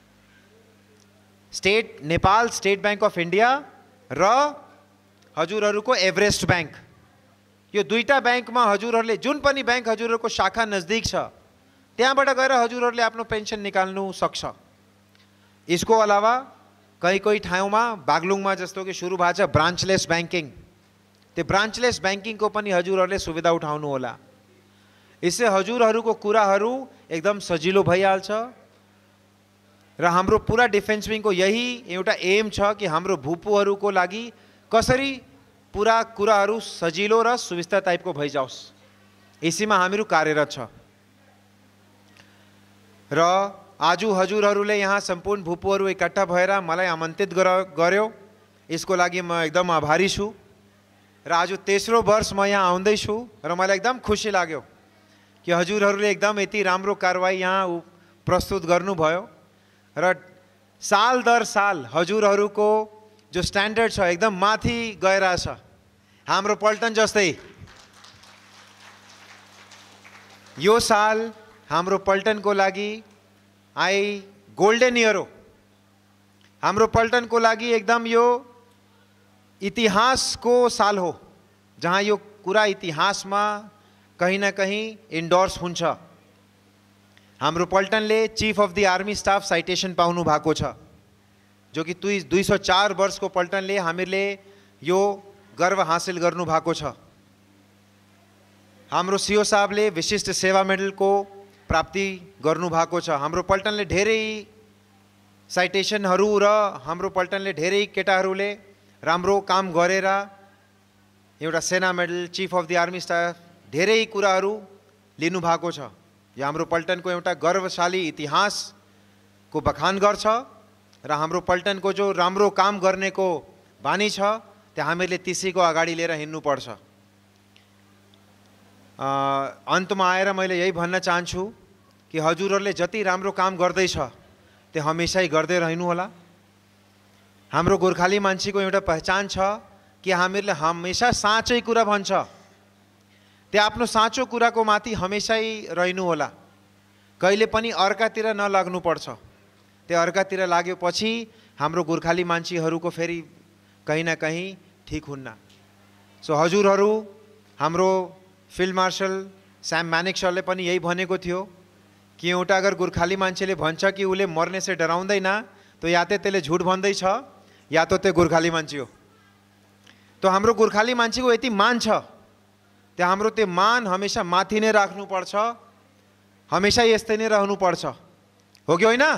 State Nepal state bank of India र हजुरहरूको एभरेस्ट ब्याङ्क, यो दुईटा ब्याङ्कमा हजुरहरूले जुन पनि ब्याङ्क हजुरहरूको शाखा नजदिक छ त्यहाँबाट गएर हजुरहरूले आफ्नो पेन्सन निकाल्नु सक्छ। यसको अलावा कहीँ कहीँ ठाउँमा बागलुङमा जस्तो कि सुरु भएको छ ब्रान्चलेस ब्याङ्किङ, त्यो ब्रान्चलेस ब्याङ्किङको पनि हजुरहरूले सुविधा उठाउनु होला। यसले हजुरहरूको कुराहरू एकदम सजिलो भइहाल्छ। र हाम्रो पुरा डिफेन्स विङको यही एउटा एम छ कि हाम्रो भूपुहरूको लागि कसरी पुरा कुराहरू सजिलो र सुविस्ता टाइपको भइजाओस्, यसैमा हामीहरू कार्यरत छ। र आज हजुरहरूले यहाँ सम्पूर्ण भूपुहरू इकट्ठा भएर मलाई आमन्त्रित गर्यो, यसको लागि म एकदम आभारी छु। र आज तेस्रो वर्ष म यहाँ आउँदैछु र मलाई एकदम खुसी लाग्यो कि हजुरहरूले एकदम यति राम्रो कारवाही यहाँ प्रस्तुत गर्नुभयो। र साल दर साल हजुरहरूको जो स्ट्यान्डर्ड छ एकदम माथि गइरहेछ। हाम्रो पल्टन जस्तै यो साल हाम्रो पल्टनको लागि आई गोल्डन इयर हो। हाम्रो पल्टनको लागि एकदम यो इतिहासको साल हो, जहाँ यो कुरा इतिहासमा कहीं न कहीं इन्डोर्स हुन्छ। हाम्रो पल्टनले chief of the army staff citation पाउनु भएको छ, जो कि दुई दुई सौ चार वर्षको पल्टनले हामीहरूले यो गर्व हासिल गर्नु भएको छ। हाम्रो सिओ साहबले विशिष्ट सेवा मेडलको प्राप्ति गर्नु भएको छ। हाम्रो पल्टनले धेरै साइटेसनहरू र हाम्रो पल्टनले धेरै केटाहरूले राम्रो काम गरेर एउटा सेना medal, chief of the army staff, धेरै कुराहरू लिनु भएको छ। यो हाम्रो पल्टनको एउटा गर्वशाली इतिहासको बखान गर्छ। र हाम्रो पल्टनको जो राम्रो काम गर्नेको बानी छ त्यो हामीले त्यसैको अगाडि लिएर हिँड्नुपर्छ। अन्तमा आएर मैले यही भन्न चाहन्छु कि हजुरहरूले जति राम्रो काम गर्दैछ त्यो हमेसै गर्दै रहनु होला। हाम्रो गोर्खाली मान्छेको एउटा पहिचान छ कि हामीहरूले हमेसा साँचै कुरा भन्छ, त्यो आफ्नो साँचो कुराको माथि हमेसै रहनु होला। कहिले पनि अर्कातिर नलाग्नुपर्छ, त्यो अर्कातिर लागेपछि हाम्रो गोर्खाली मान्छेहरूको फेरि कहीँ न कहीँ ठिक हुन्न। सो हजुरहरू, हाम्रो फिल्ड मार्शल स्याम म्यानिक सरले पनि यही भनेको थियो कि एउटा अगर गोर्खाली मान्छेले भन्छ कि उसले मर्ने से डराउँदैन तो या तो त्यसले झुट भन्दैछ या तो त्यो गोर्खाली मान्छे हो। तो हाम्रो गोर्खाली मान्छेको यति मान छ, त्यो हाम्रो त्यो मान हमेसा माथि नै राख्नुपर्छ, हमेसा यस्तै नै रहनुपर्छ, हो कि होइन?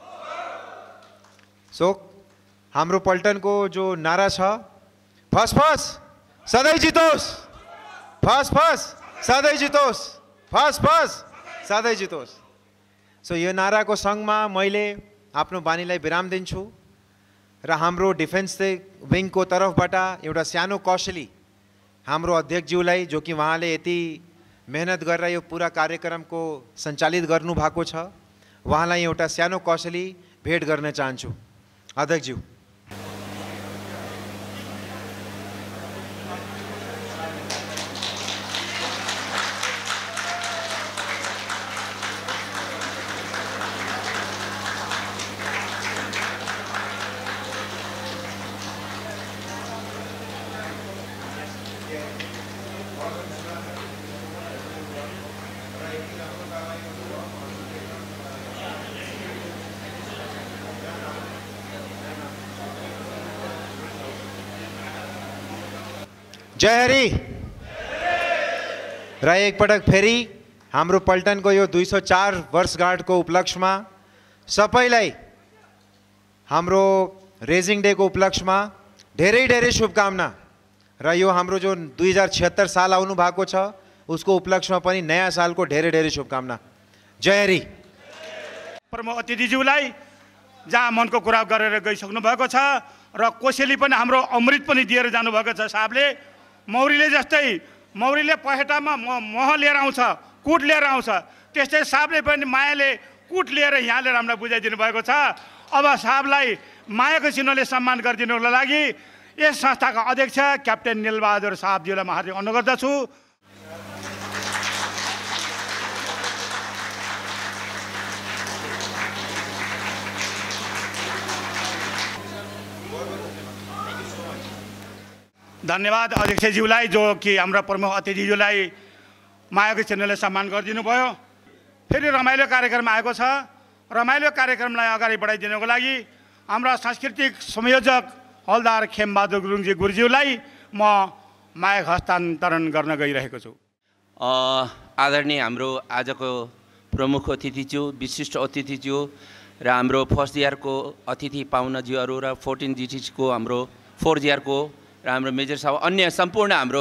सो हाम्रो पल्टनको जो नारा छ, फस फस सधैँ जितोस्, फस फस सधैँ जितोस्, फस फस सधैँ जितोस्। सो यो नाराको सँगमा मैले आफ्नो बानीलाई विराम दिन्छु र हाम्रो डिफेन्स विङको तर्फबाट एउटा सानो कौशली हाम्रो अध्यक्षज्यूलाई, जो कि उहाँले यति मेहनत गरेर यो पुरा कार्यक्रमको सञ्चालित गर्नु भएको छ, उहाँलाई एउटा सानो कौशली भेट गर्न चाहन्छु। अध्यक्षज्यू। जय हरि। र एकपटक फेरि हाम्रो पल्टनको यो दुई सौ चार वर्षगाँठको उपलक्ष्यमा सबैलाई हाम्रो रेजिङ डेको उपलक्ष्यमा धेरै धेरै शुभकामना। र यो हाम्रो जो दुई हजार छिहत्तर साल आउनु भएको छ उसको उपलक्ष्यमा पनि नयाँ सालको धेरै धेरै शुभकामना। जय हरि। प्रमुख अतिथिज्यूलाई जहाँ मनको कुरा गरेर गइसक्नु भएको छ र कोसेली पनि हाम्रो अमृत पनि दिएर जानुभएको छ साहबले। मौरीले जस्तै मौरीले पखेटामा मह लिएर आउँछ, कुट लिएर आउँछ, त्यस्तै साहबले पनि मायाले कुट लिएर यहाँ लिएर हामीलाई बुझाइदिनु भएको छ। अब साहबलाई मायाको चिन्हले सम्मान गरिदिनुको लागि यस संस्थाका अध्यक्ष क्याप्टेन निलबहादुर साहबज्यूलाई म हार्दिक अनुरोध गर्दछु। धन्यवाद अध्यक्षज्यूलाई जो कि हाम्रा प्रमुख अतिथिज्यूलाई मायाको चिन्हले सम्मान गरिदिनु भयो। फेरि रमाइलो कार्यक्रम आएको छ। रमाइलो कार्यक्रमलाई अगाडि बढाइदिनुको लागि हाम्रा सांस्कृतिक संयोजक हलदार खेमबहादुर गुरुङजी गुरुज्यूलाई म माया हस्तान्तरण गर्न गइरहेको छु। आदरणीय हाम्रो आजको प्रमुख अतिथिज्यू, विशिष्ट अतिथिज्यू र हाम्रो फर्स्ट इयरको अतिथि पाहुनाज्यूहरू र फोर्टिन जिटिसको हाम्रो फोर इयरको र हाम्रो मेजर साहब अन्य सम्पूर्ण हाम्रो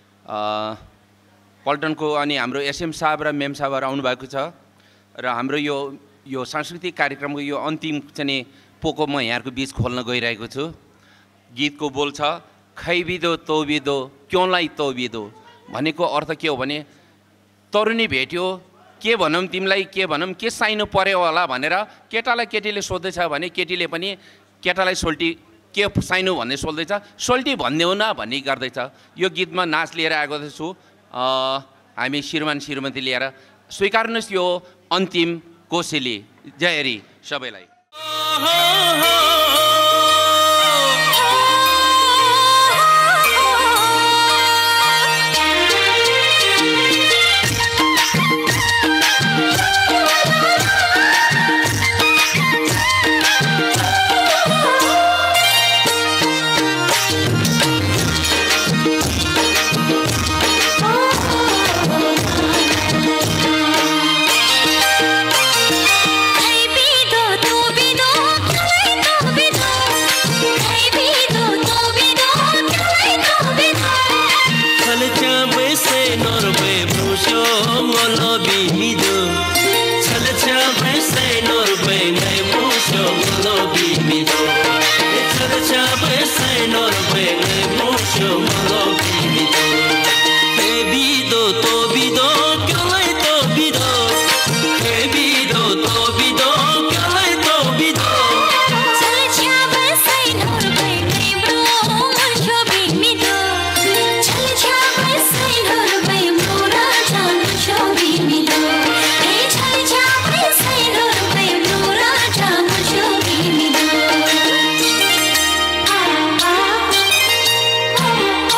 पल्टनको अनि हाम्रो एसएम साहब र मेम साहबहरू आउनुभएको छ र हाम्रो यो यो सांस्कृतिक कार्यक्रमको यो अन्तिम चाहिँ पोको म यहाँहरूको बिच खोल्न गइरहेको छु। गीतको बोल छ खैबिदो तौबिदो क्योंलाई तौबिदो भनेको अर्थ के हो भने तरुनी भेट्यो के भनौँ तिमीलाई के भनौँ के साइनो पर्यो होला भनेर केटालाई केटीले सोध्दैछ भने केटीले पनि केटालाई सोल्टी के साइनो भन्ने सोध्दैछ, सोल्टी भनिदेऊ न भन्ने गर्दैछ। यो गीतमा नाच लिएर आएको छु हामी श्रीमान श्रीमती लिएर। स्वीकार्नुहोस् यो अन्तिम कोसेली। जय हरि सबैलाई। Oh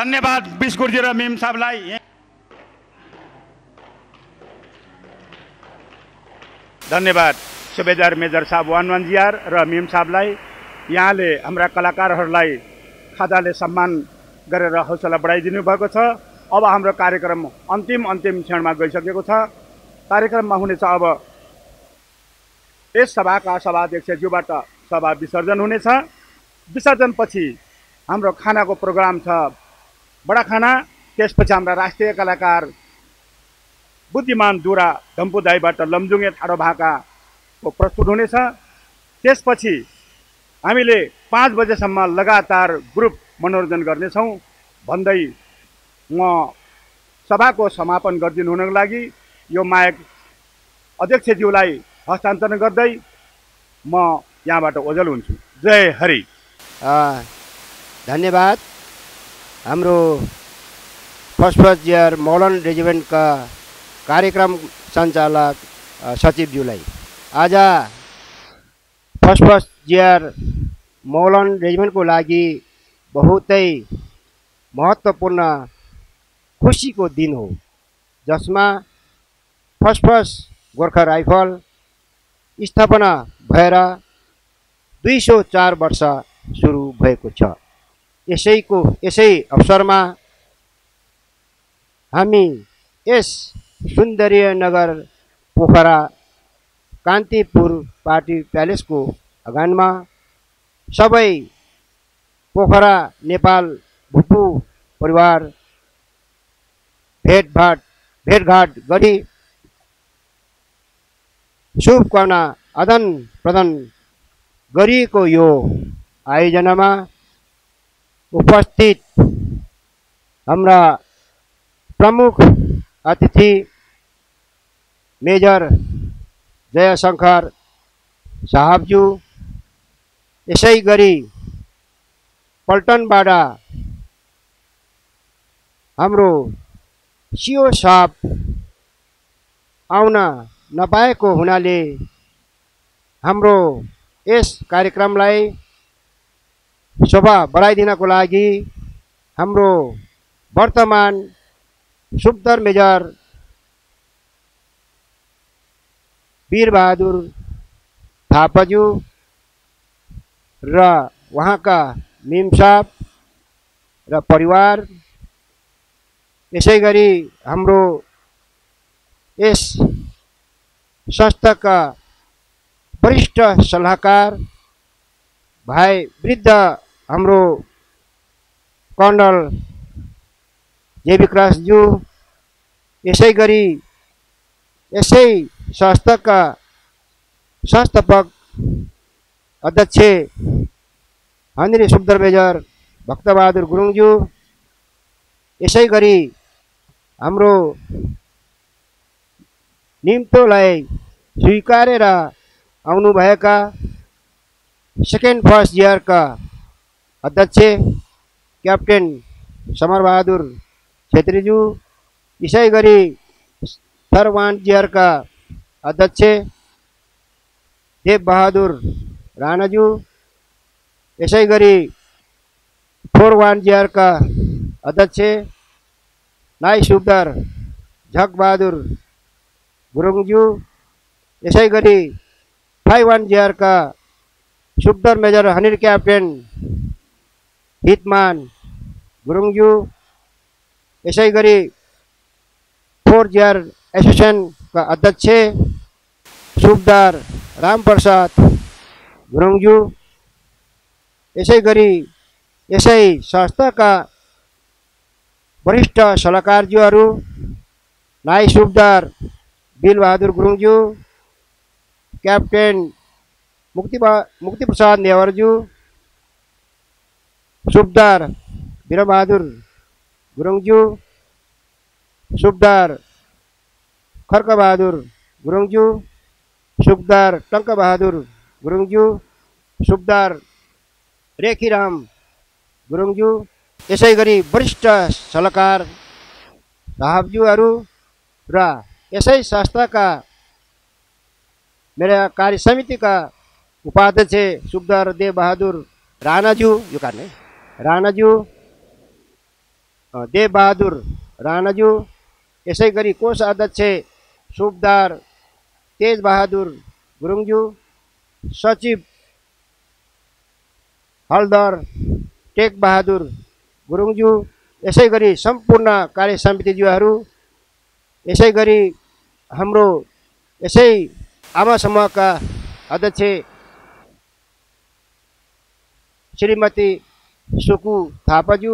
धन्यवाद बिस गुरुजी र मिम साहबलाई। धन्यवाद सुबेदार मेजर साहब वान वान जिआर र मिम साहबलाई। यहाँले हाम्रा कलाकारहरूलाई खाजाले सम्मान गरेर हौसला बढाइदिनु भएको छ। अब हाम्रो कार्यक्रम अन्तिम अन्तिम क्षणमा गइसकेको छ। कार्यक्रममा हुनेछ अब यस सभाका सभाध्यक्षज्यूबाट सभा विसर्जन हुनेछ। विसर्जनपछि हाम्रो खानाको प्रोग्राम छ, बडा खाना। त्यसपछि हाम्रा राष्ट्रिय कलाकार बुद्धिमान दुरा धम्पुदाईबाट लमजुङे ठाडो भाकाको प्रस्तुत हुनेछ। त्यसपछि हामीले पाँच बजेसम्म लगातार ग्रुप मनोरञ्जन गर्नेछौँ भन्दै म सभाको समापन गरिदिनु हुनको लागि यो माइक अध्यक्षज्यूलाई हस्तान्तरण गर्दै म यहाँबाट ओझल हुन्छु। जय हरि। धन्यवाद। हाम्रो फर्स्ट फर्स्ट जियर मौलन रेजिमेन्टका कार्यक्रम सञ्चालक सचिवज्यूलाई आज फर्स्ट फर्स्ट जियर मौलन रेजिमेन्टको लागि बहुतै महत्त्वपूर्ण खुसीको दिन हो, जसमा फर्स्ट फर्स्ट गोर्खा राइफल स्थापना भएर दुई सौ चार वर्ष सुरु भएको छ। यसैको यसै अवसरमा हामी यस सुन्दरीय नगर पोखरा कान्तिपुर पार्टी प्यालेसको आँगनमा सबै पोखरा नेपाल भुपु परिवार भेटभाट भेटघाट गरी शुभकामना आदान प्रदान गरिएको यो आयोजनामा उपस्थित हाम्रा प्रमुख अतिथि मेजर जयशंकर साहबज्यू, यसै गरी पल्टनबाट हाम्रो सिओ साहब आउन नपाएको हुनाले हाम्रो यस कार्यक्रमलाई शोभा बढाइदिनको लागि हाम्रो वर्तमान सुबदर मेजर वीरबहादुर थापाज्यू र उहाँका मिम साहब र परिवार, यसै गरी हाम्रो यस संस्थाका वरिष्ठ सल्लाहकार भाइ वृद्ध हाम्रो कर्नल जे विकासज्यू, यसै गरी यसै संस्थाका संस्थापक अध्यक्ष हन्री सुबदर मेजर भक्तबहादुर गुरुङज्यू, यसै गरी हाम्रो निम्तोलाई स्वीकारेर आउनुभएका सेकेन्ड फर्स्ट इयरका अध्यक्ष क्याप्टेन समरबहादुर छेत्रीज्यू, यसै गरी थर्ड वान इयरका अध्यक्ष देवबहादुर राणाज्यू, यसै गरी फोर वान इयरका अध्यक्ष नाई सुबदर झकबहादुर गुरुङज्यू, यसै गरी फाइभ वान इयरका subedar major honorary captain Hitman गुरुङज्यू, यसै गरी फोर इयर एसोसिएसनका अध्यक्ष सुबदर रामप्रसाद गुरुङज्यू, यसै गरी यसै संस्थाका वरिष्ठ सल्लाहकारज्यूहरू नाई सुबदर बिलबहादुर गुरुङज्यू, क्याप्टेन मुक्ति मुक्तिप्रसाद नेवारज्यू, सुबदर वीरबहादुर गुरुङज्यू, सुबदर खर्कबहादुर गुरुङज्यू, सुबदर टङ्कबहादुर गुरुङज्यू, सुबदर रेखीराम गुरुङज्यू, यसै गरी वरिष्ठ सल्लाहकार साहबज्यूहरू र यसै संस्थाका मेरा कार्य समितिका उपाध्यक्ष सुबदर देवबहादुर राणाज्यू, यो कार्य राणाज्यू, अ, देवबहादुर राणाज्यू, यसै गरी कोष अध्यक्ष सुबदार तेजबहादुर गुरुङज्यू, सचिव हलदर टेकबहादुर गुरुङज्यू, यसै गरी सम्पूर्ण कार्य समितिज्यूहरू, यसै गरी हाम्रो यसै आमा समूहका अध्यक्ष श्रीमती सुकु थापाज्यू,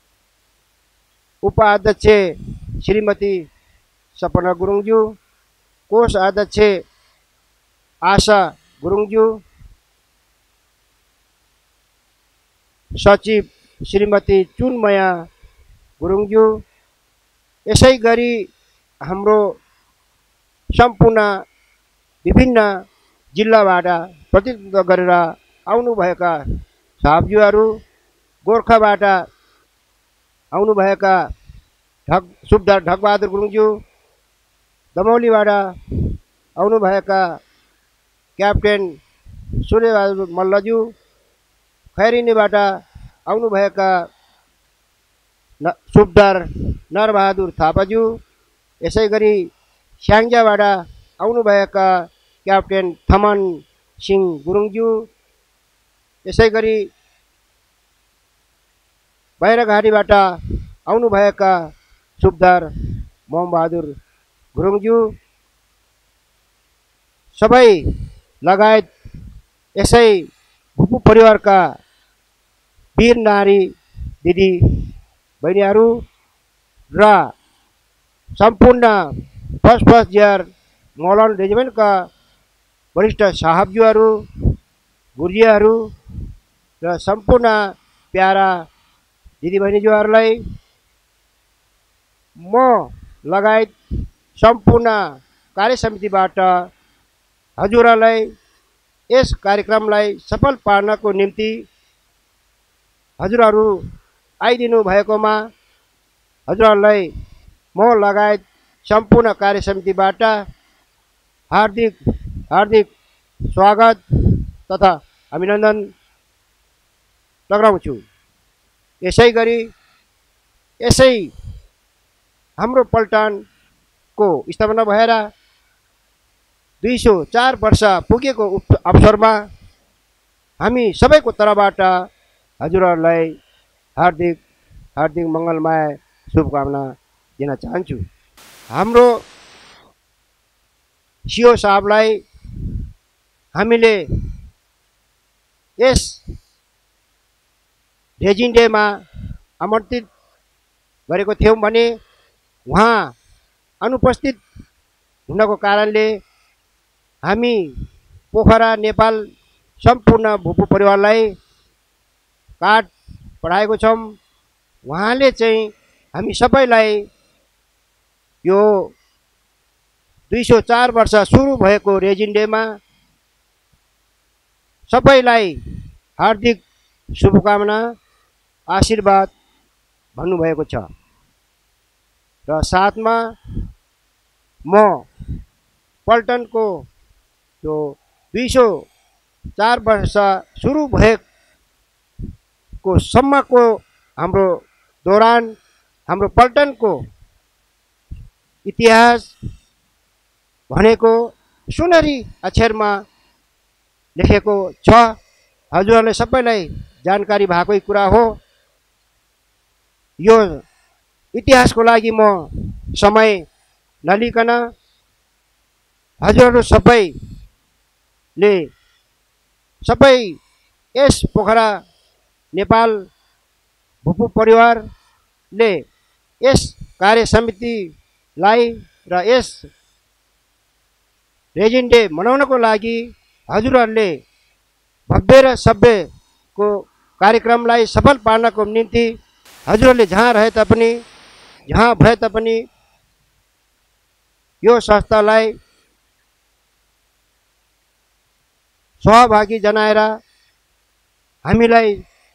उपाध्यक्ष श्रीमती सपना गुरुङज्यू, कोष अध्यक्ष आशा गुरुङज्यू, सचिव श्रीमती चुनमया गुरुङज्यू, यसै गरी हाम्रो सम्पूर्ण विभिन्न जिल्लाबाट प्रतिनिधित्व गरेर आउनुभएका साहबज्यूहरू, गोर्खाबाट आउनुभएका ढक सुबदार ढकबहादुर गुरुङज्यू, दमौलीबाट आउनुभएका क्याप्टेन सूर्यबहादुर मल्लज्यू, खैरिनीबाट आउनुभएका न सुबदार नरबहादुर थापाज्यू, यसै गरी स्याङ्जाबाट आउनुभएका क्याप्टेन थमन सिंह गुरुङज्यू, यसै गरी बैराघाटीबाट आउनुभएका सुबदार मोहम्बहादुर गुरुङज्यू, सबै लगायत यसै भुपु परिवारका वीर नारी दिदी बहिनीहरू र सम्पूर्ण फर्स्ट फर्स्ट इयर मौलान रेजिमेन्टका वरिष्ठ साहबज्यूहरू, गुरुजीहरू र सम्पूर्ण प्यारा दिदीबहिनीज्यूहरूलाई म लगायत सम्पूर्ण कार्य समितिबाट हजुरहरूलाई यस कार्यक्रमलाई सफल पार्नको निम्ति हजुरहरू आइदिनु भएकोमा हजुरहरूलाई म लगायत सम्पूर्ण कार्य समितिबाट हार्दिक हार्दिक स्वागत तथा अभिनन्दन टक्राउँछु। यसै गरी यसै हाम्रो पल्टनको स्थापना भएर दुई सौ चार वर्ष पुगेको अवसरमा हामी सबैको तर्फबाट हजुरहरूलाई हार्दिक हार्दिक मङ्गलमय शुभकामना दिन चाहन्छु। हाम्रो सिओ साहबलाई हामीले यस रेजिङ डेमा आमन्त्रित गरेको थियौँ भने उहाँ अनुपस्थित हुनको कारणले हामी पोखरा नेपाल सम्पूर्ण भुपु परिवारलाई कार्ड पठाएको छौँ। उहाँले चाहिँ हामी सबैलाई यो दुई सौ चार वर्ष सुरु भएको रेजिङ डेमा सबैलाई हार्दिक शुभकामना आशीर्वाद भन्नुभएको छ र साथमा म पल्टनको यो दुई सौ चार वर्ष सुरु भएको सम्मको हाम्रो दौरान हाम्रो पल्टनको इतिहास भनेको सुनहरी अक्षरमा लेखेको छ। हजुरहरूले सबैलाई जानकारी भएकै कुरा हो। यो इतिहासको लागि म समय नलिकन हजुरहरू सबैले सबै यस पोखरा नेपाल भुपु परिवारले यस कार्य समितिलाई र यस रेजिङ डे मनाउनको लागि हजुरहरूले भव्य र सभ्यको कार्यक्रमलाई सफल पार्नको निम्ति हजुरहरूले जहाँ रहे तापनि जहाँ भए तापनि यो संस्थालाई सहभागी जनाएर हामीलाई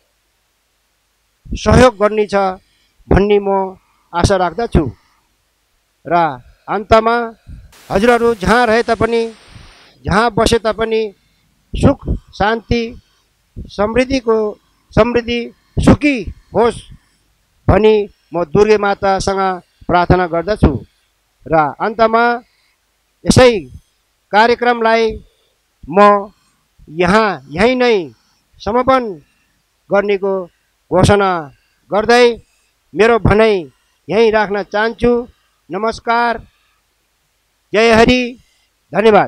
सहयोग गर्नेछ भन्ने म आशा राख्दछु र अन्तमा हजुरहरू जहाँ रहे तापनि जहाँ बसे तापनि सुख शान्ति समृद्धिको समृद्धि सुखी होस् भनी म दुर्गे मातासँग प्रार्थना गर्दछु र अन्तमा यसै कार्यक्रमलाई म यहाँ यहीँ नै समापन गर्नेको घोषणा गर्दै मेरो भनाइ यहीँ राख्न चाहन्छु। नमस्कार, जय हरि, धन्यवाद।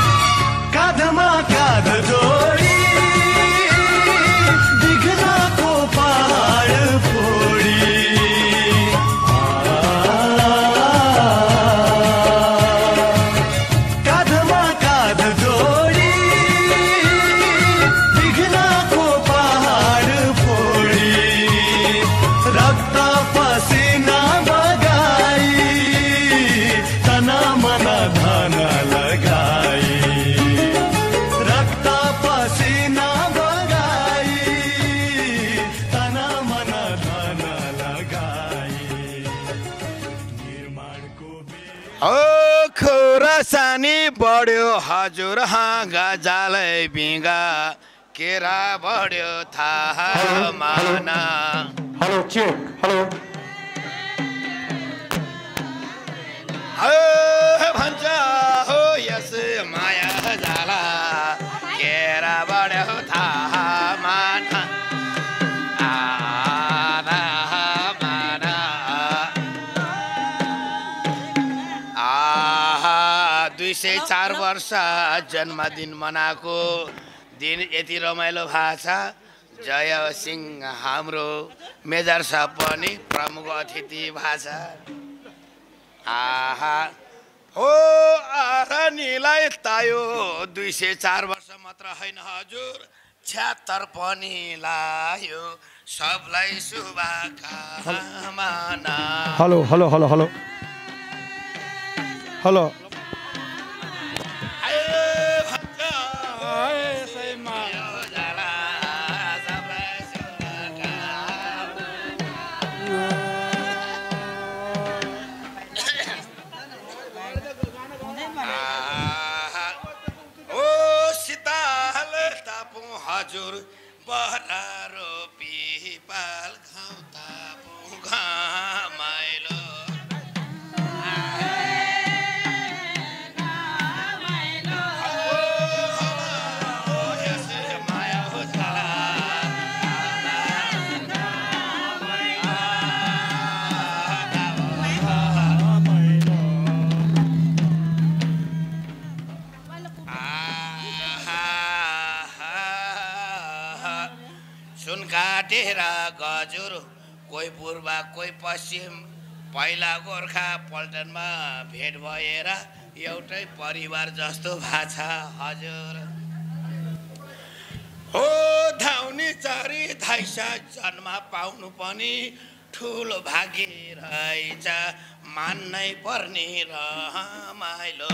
काँधमा काँध जोडी दिघनाको सानी बढ्यो हजुर हाँ गजालै बिगा केरा बढ्यो थाहा माना हेलो चेक हेलो हो भन्छ हो यस माया जाला केरा बढ्यो थाहा माना आधा माना आहा दुई सय चार वर्ष जन्मदिन मनाएको दिन यति रमाइलो भएको छ। जय सिंह हाम्रो मेजर साहब पनि प्रमुख अतिथि भएको छ। आहा हो आरानीलाई तायो दुई सय चार वर्ष मात्र होइन हजुर छ्यात्तर पनि लायो सबलाई शुभकामना। Hello hello hello hello hello हजुर बहरारो पिपाल घाउ तापु घामाइलो माया हो जाला सुन काटेर गजुर कोही पूर्व कोही पश्चिम पहिला गोर्खा पल्टनमा भेट भएर एउटै परिवार जस्तो भएको छ हजुर। हो धाउने चारी धाइसा जन्म पाउनु पनि ठुलो भाग्य रहेछ मान्नै पर्ने रमाइलो।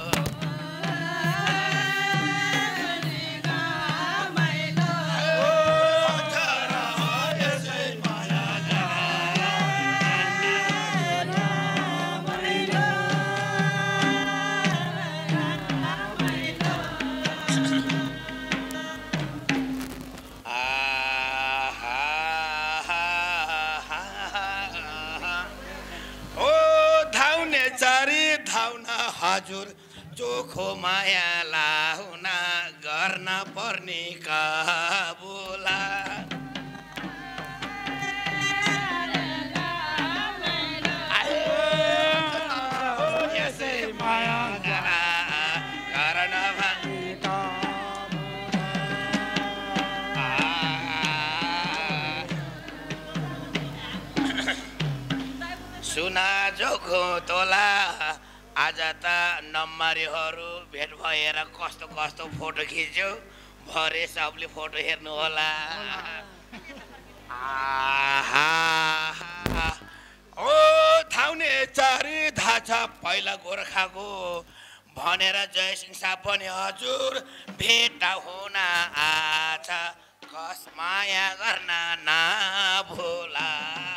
हजुर चोखो माया लाउना गर्न पर्ने काबुला यसै माया गर्न सुना जोखो तोला आज त नम्बरीहरू भेट भएर कस्तो कस्तो फोटो खिच्यो भरे सबले फोटो हेर्नु होला। ओ थाउने चारी धाचा पहिला गोर्खाको भनेर जयसिंह साहब पनि हजुर भेट हुन आछ कस माया गर्न नभुला।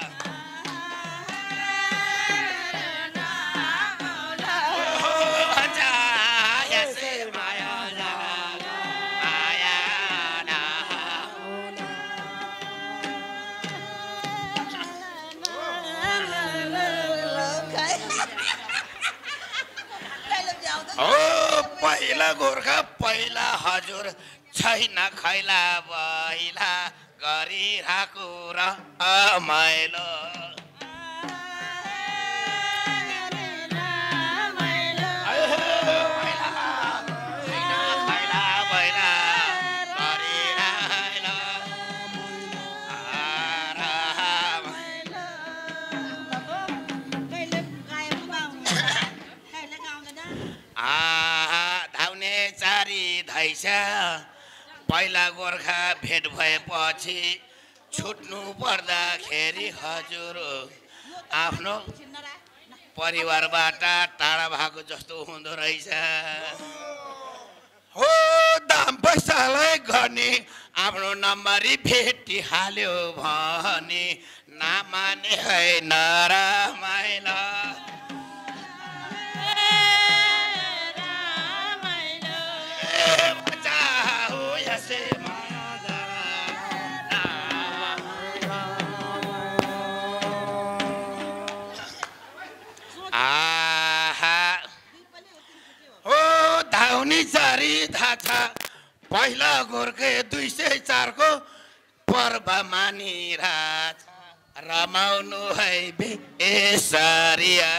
पहिला गोर्खा पहिला हजुर छैन खैला पहिला गरिरहेको रमाइलो। पहिला गोर्खा भेट भएपछि छुट्नु पर्दाखेरि हजुर आफ्नो परिवारबाट टाढा भएको जस्तो हुँदो रहेछ। हो दाम पैसालाई गर्ने आफ्नो नम्बरी भेटिहाल्यो भने नमाने है नरमाइलो। पहिला गोर्खे दुई सय चारको पर्व मानिरहेछ रमाउनु है बेसरिया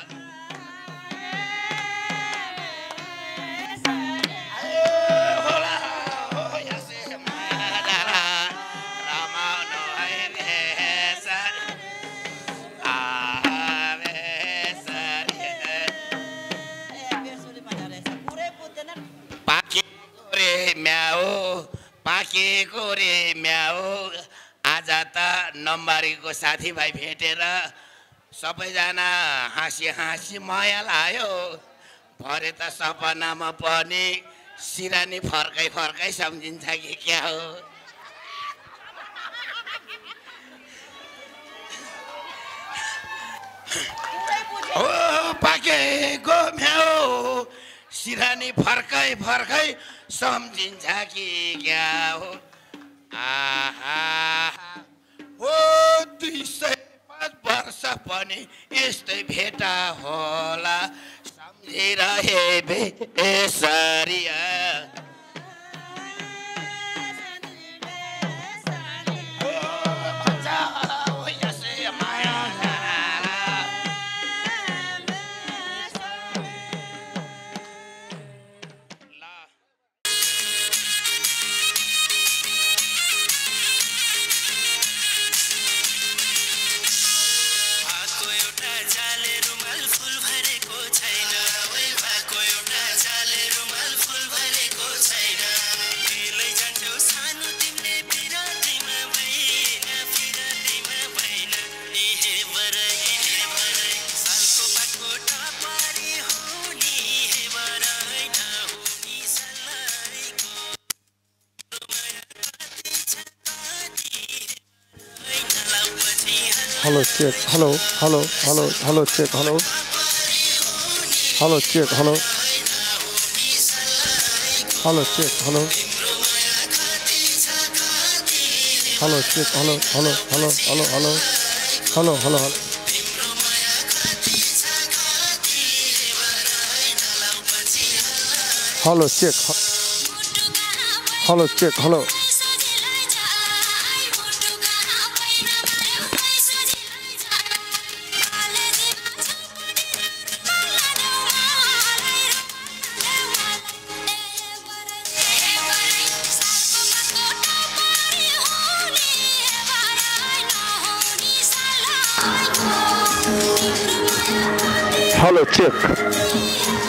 पाकेको रे म्याओ आज त नम्बरीको साथीभाइ भेटेर सबैजना हाँसी हाँसी माया लायो भरे त सपनामा पनि सिरानी फर्कै फर्कै सम्झिन्छ कि क्या हो ओ पाकेको म्याओ सिरानी फर्कै फर्कै सम्झिन्छ कि क्या हो आहा हो दुई सय पाँच वर्ष पनि यस्तै भेटा होला सम्झिरहे बेसरिया Hello, check. Hello, hello, hello, hello, check. Hello. Hello, check. Hello. Hello, check. Hello. Hello, check. Hello, hello, hello, hello, hello. Hello, hello, hello. Hello, check. Hello, check. Hello. Hello, check.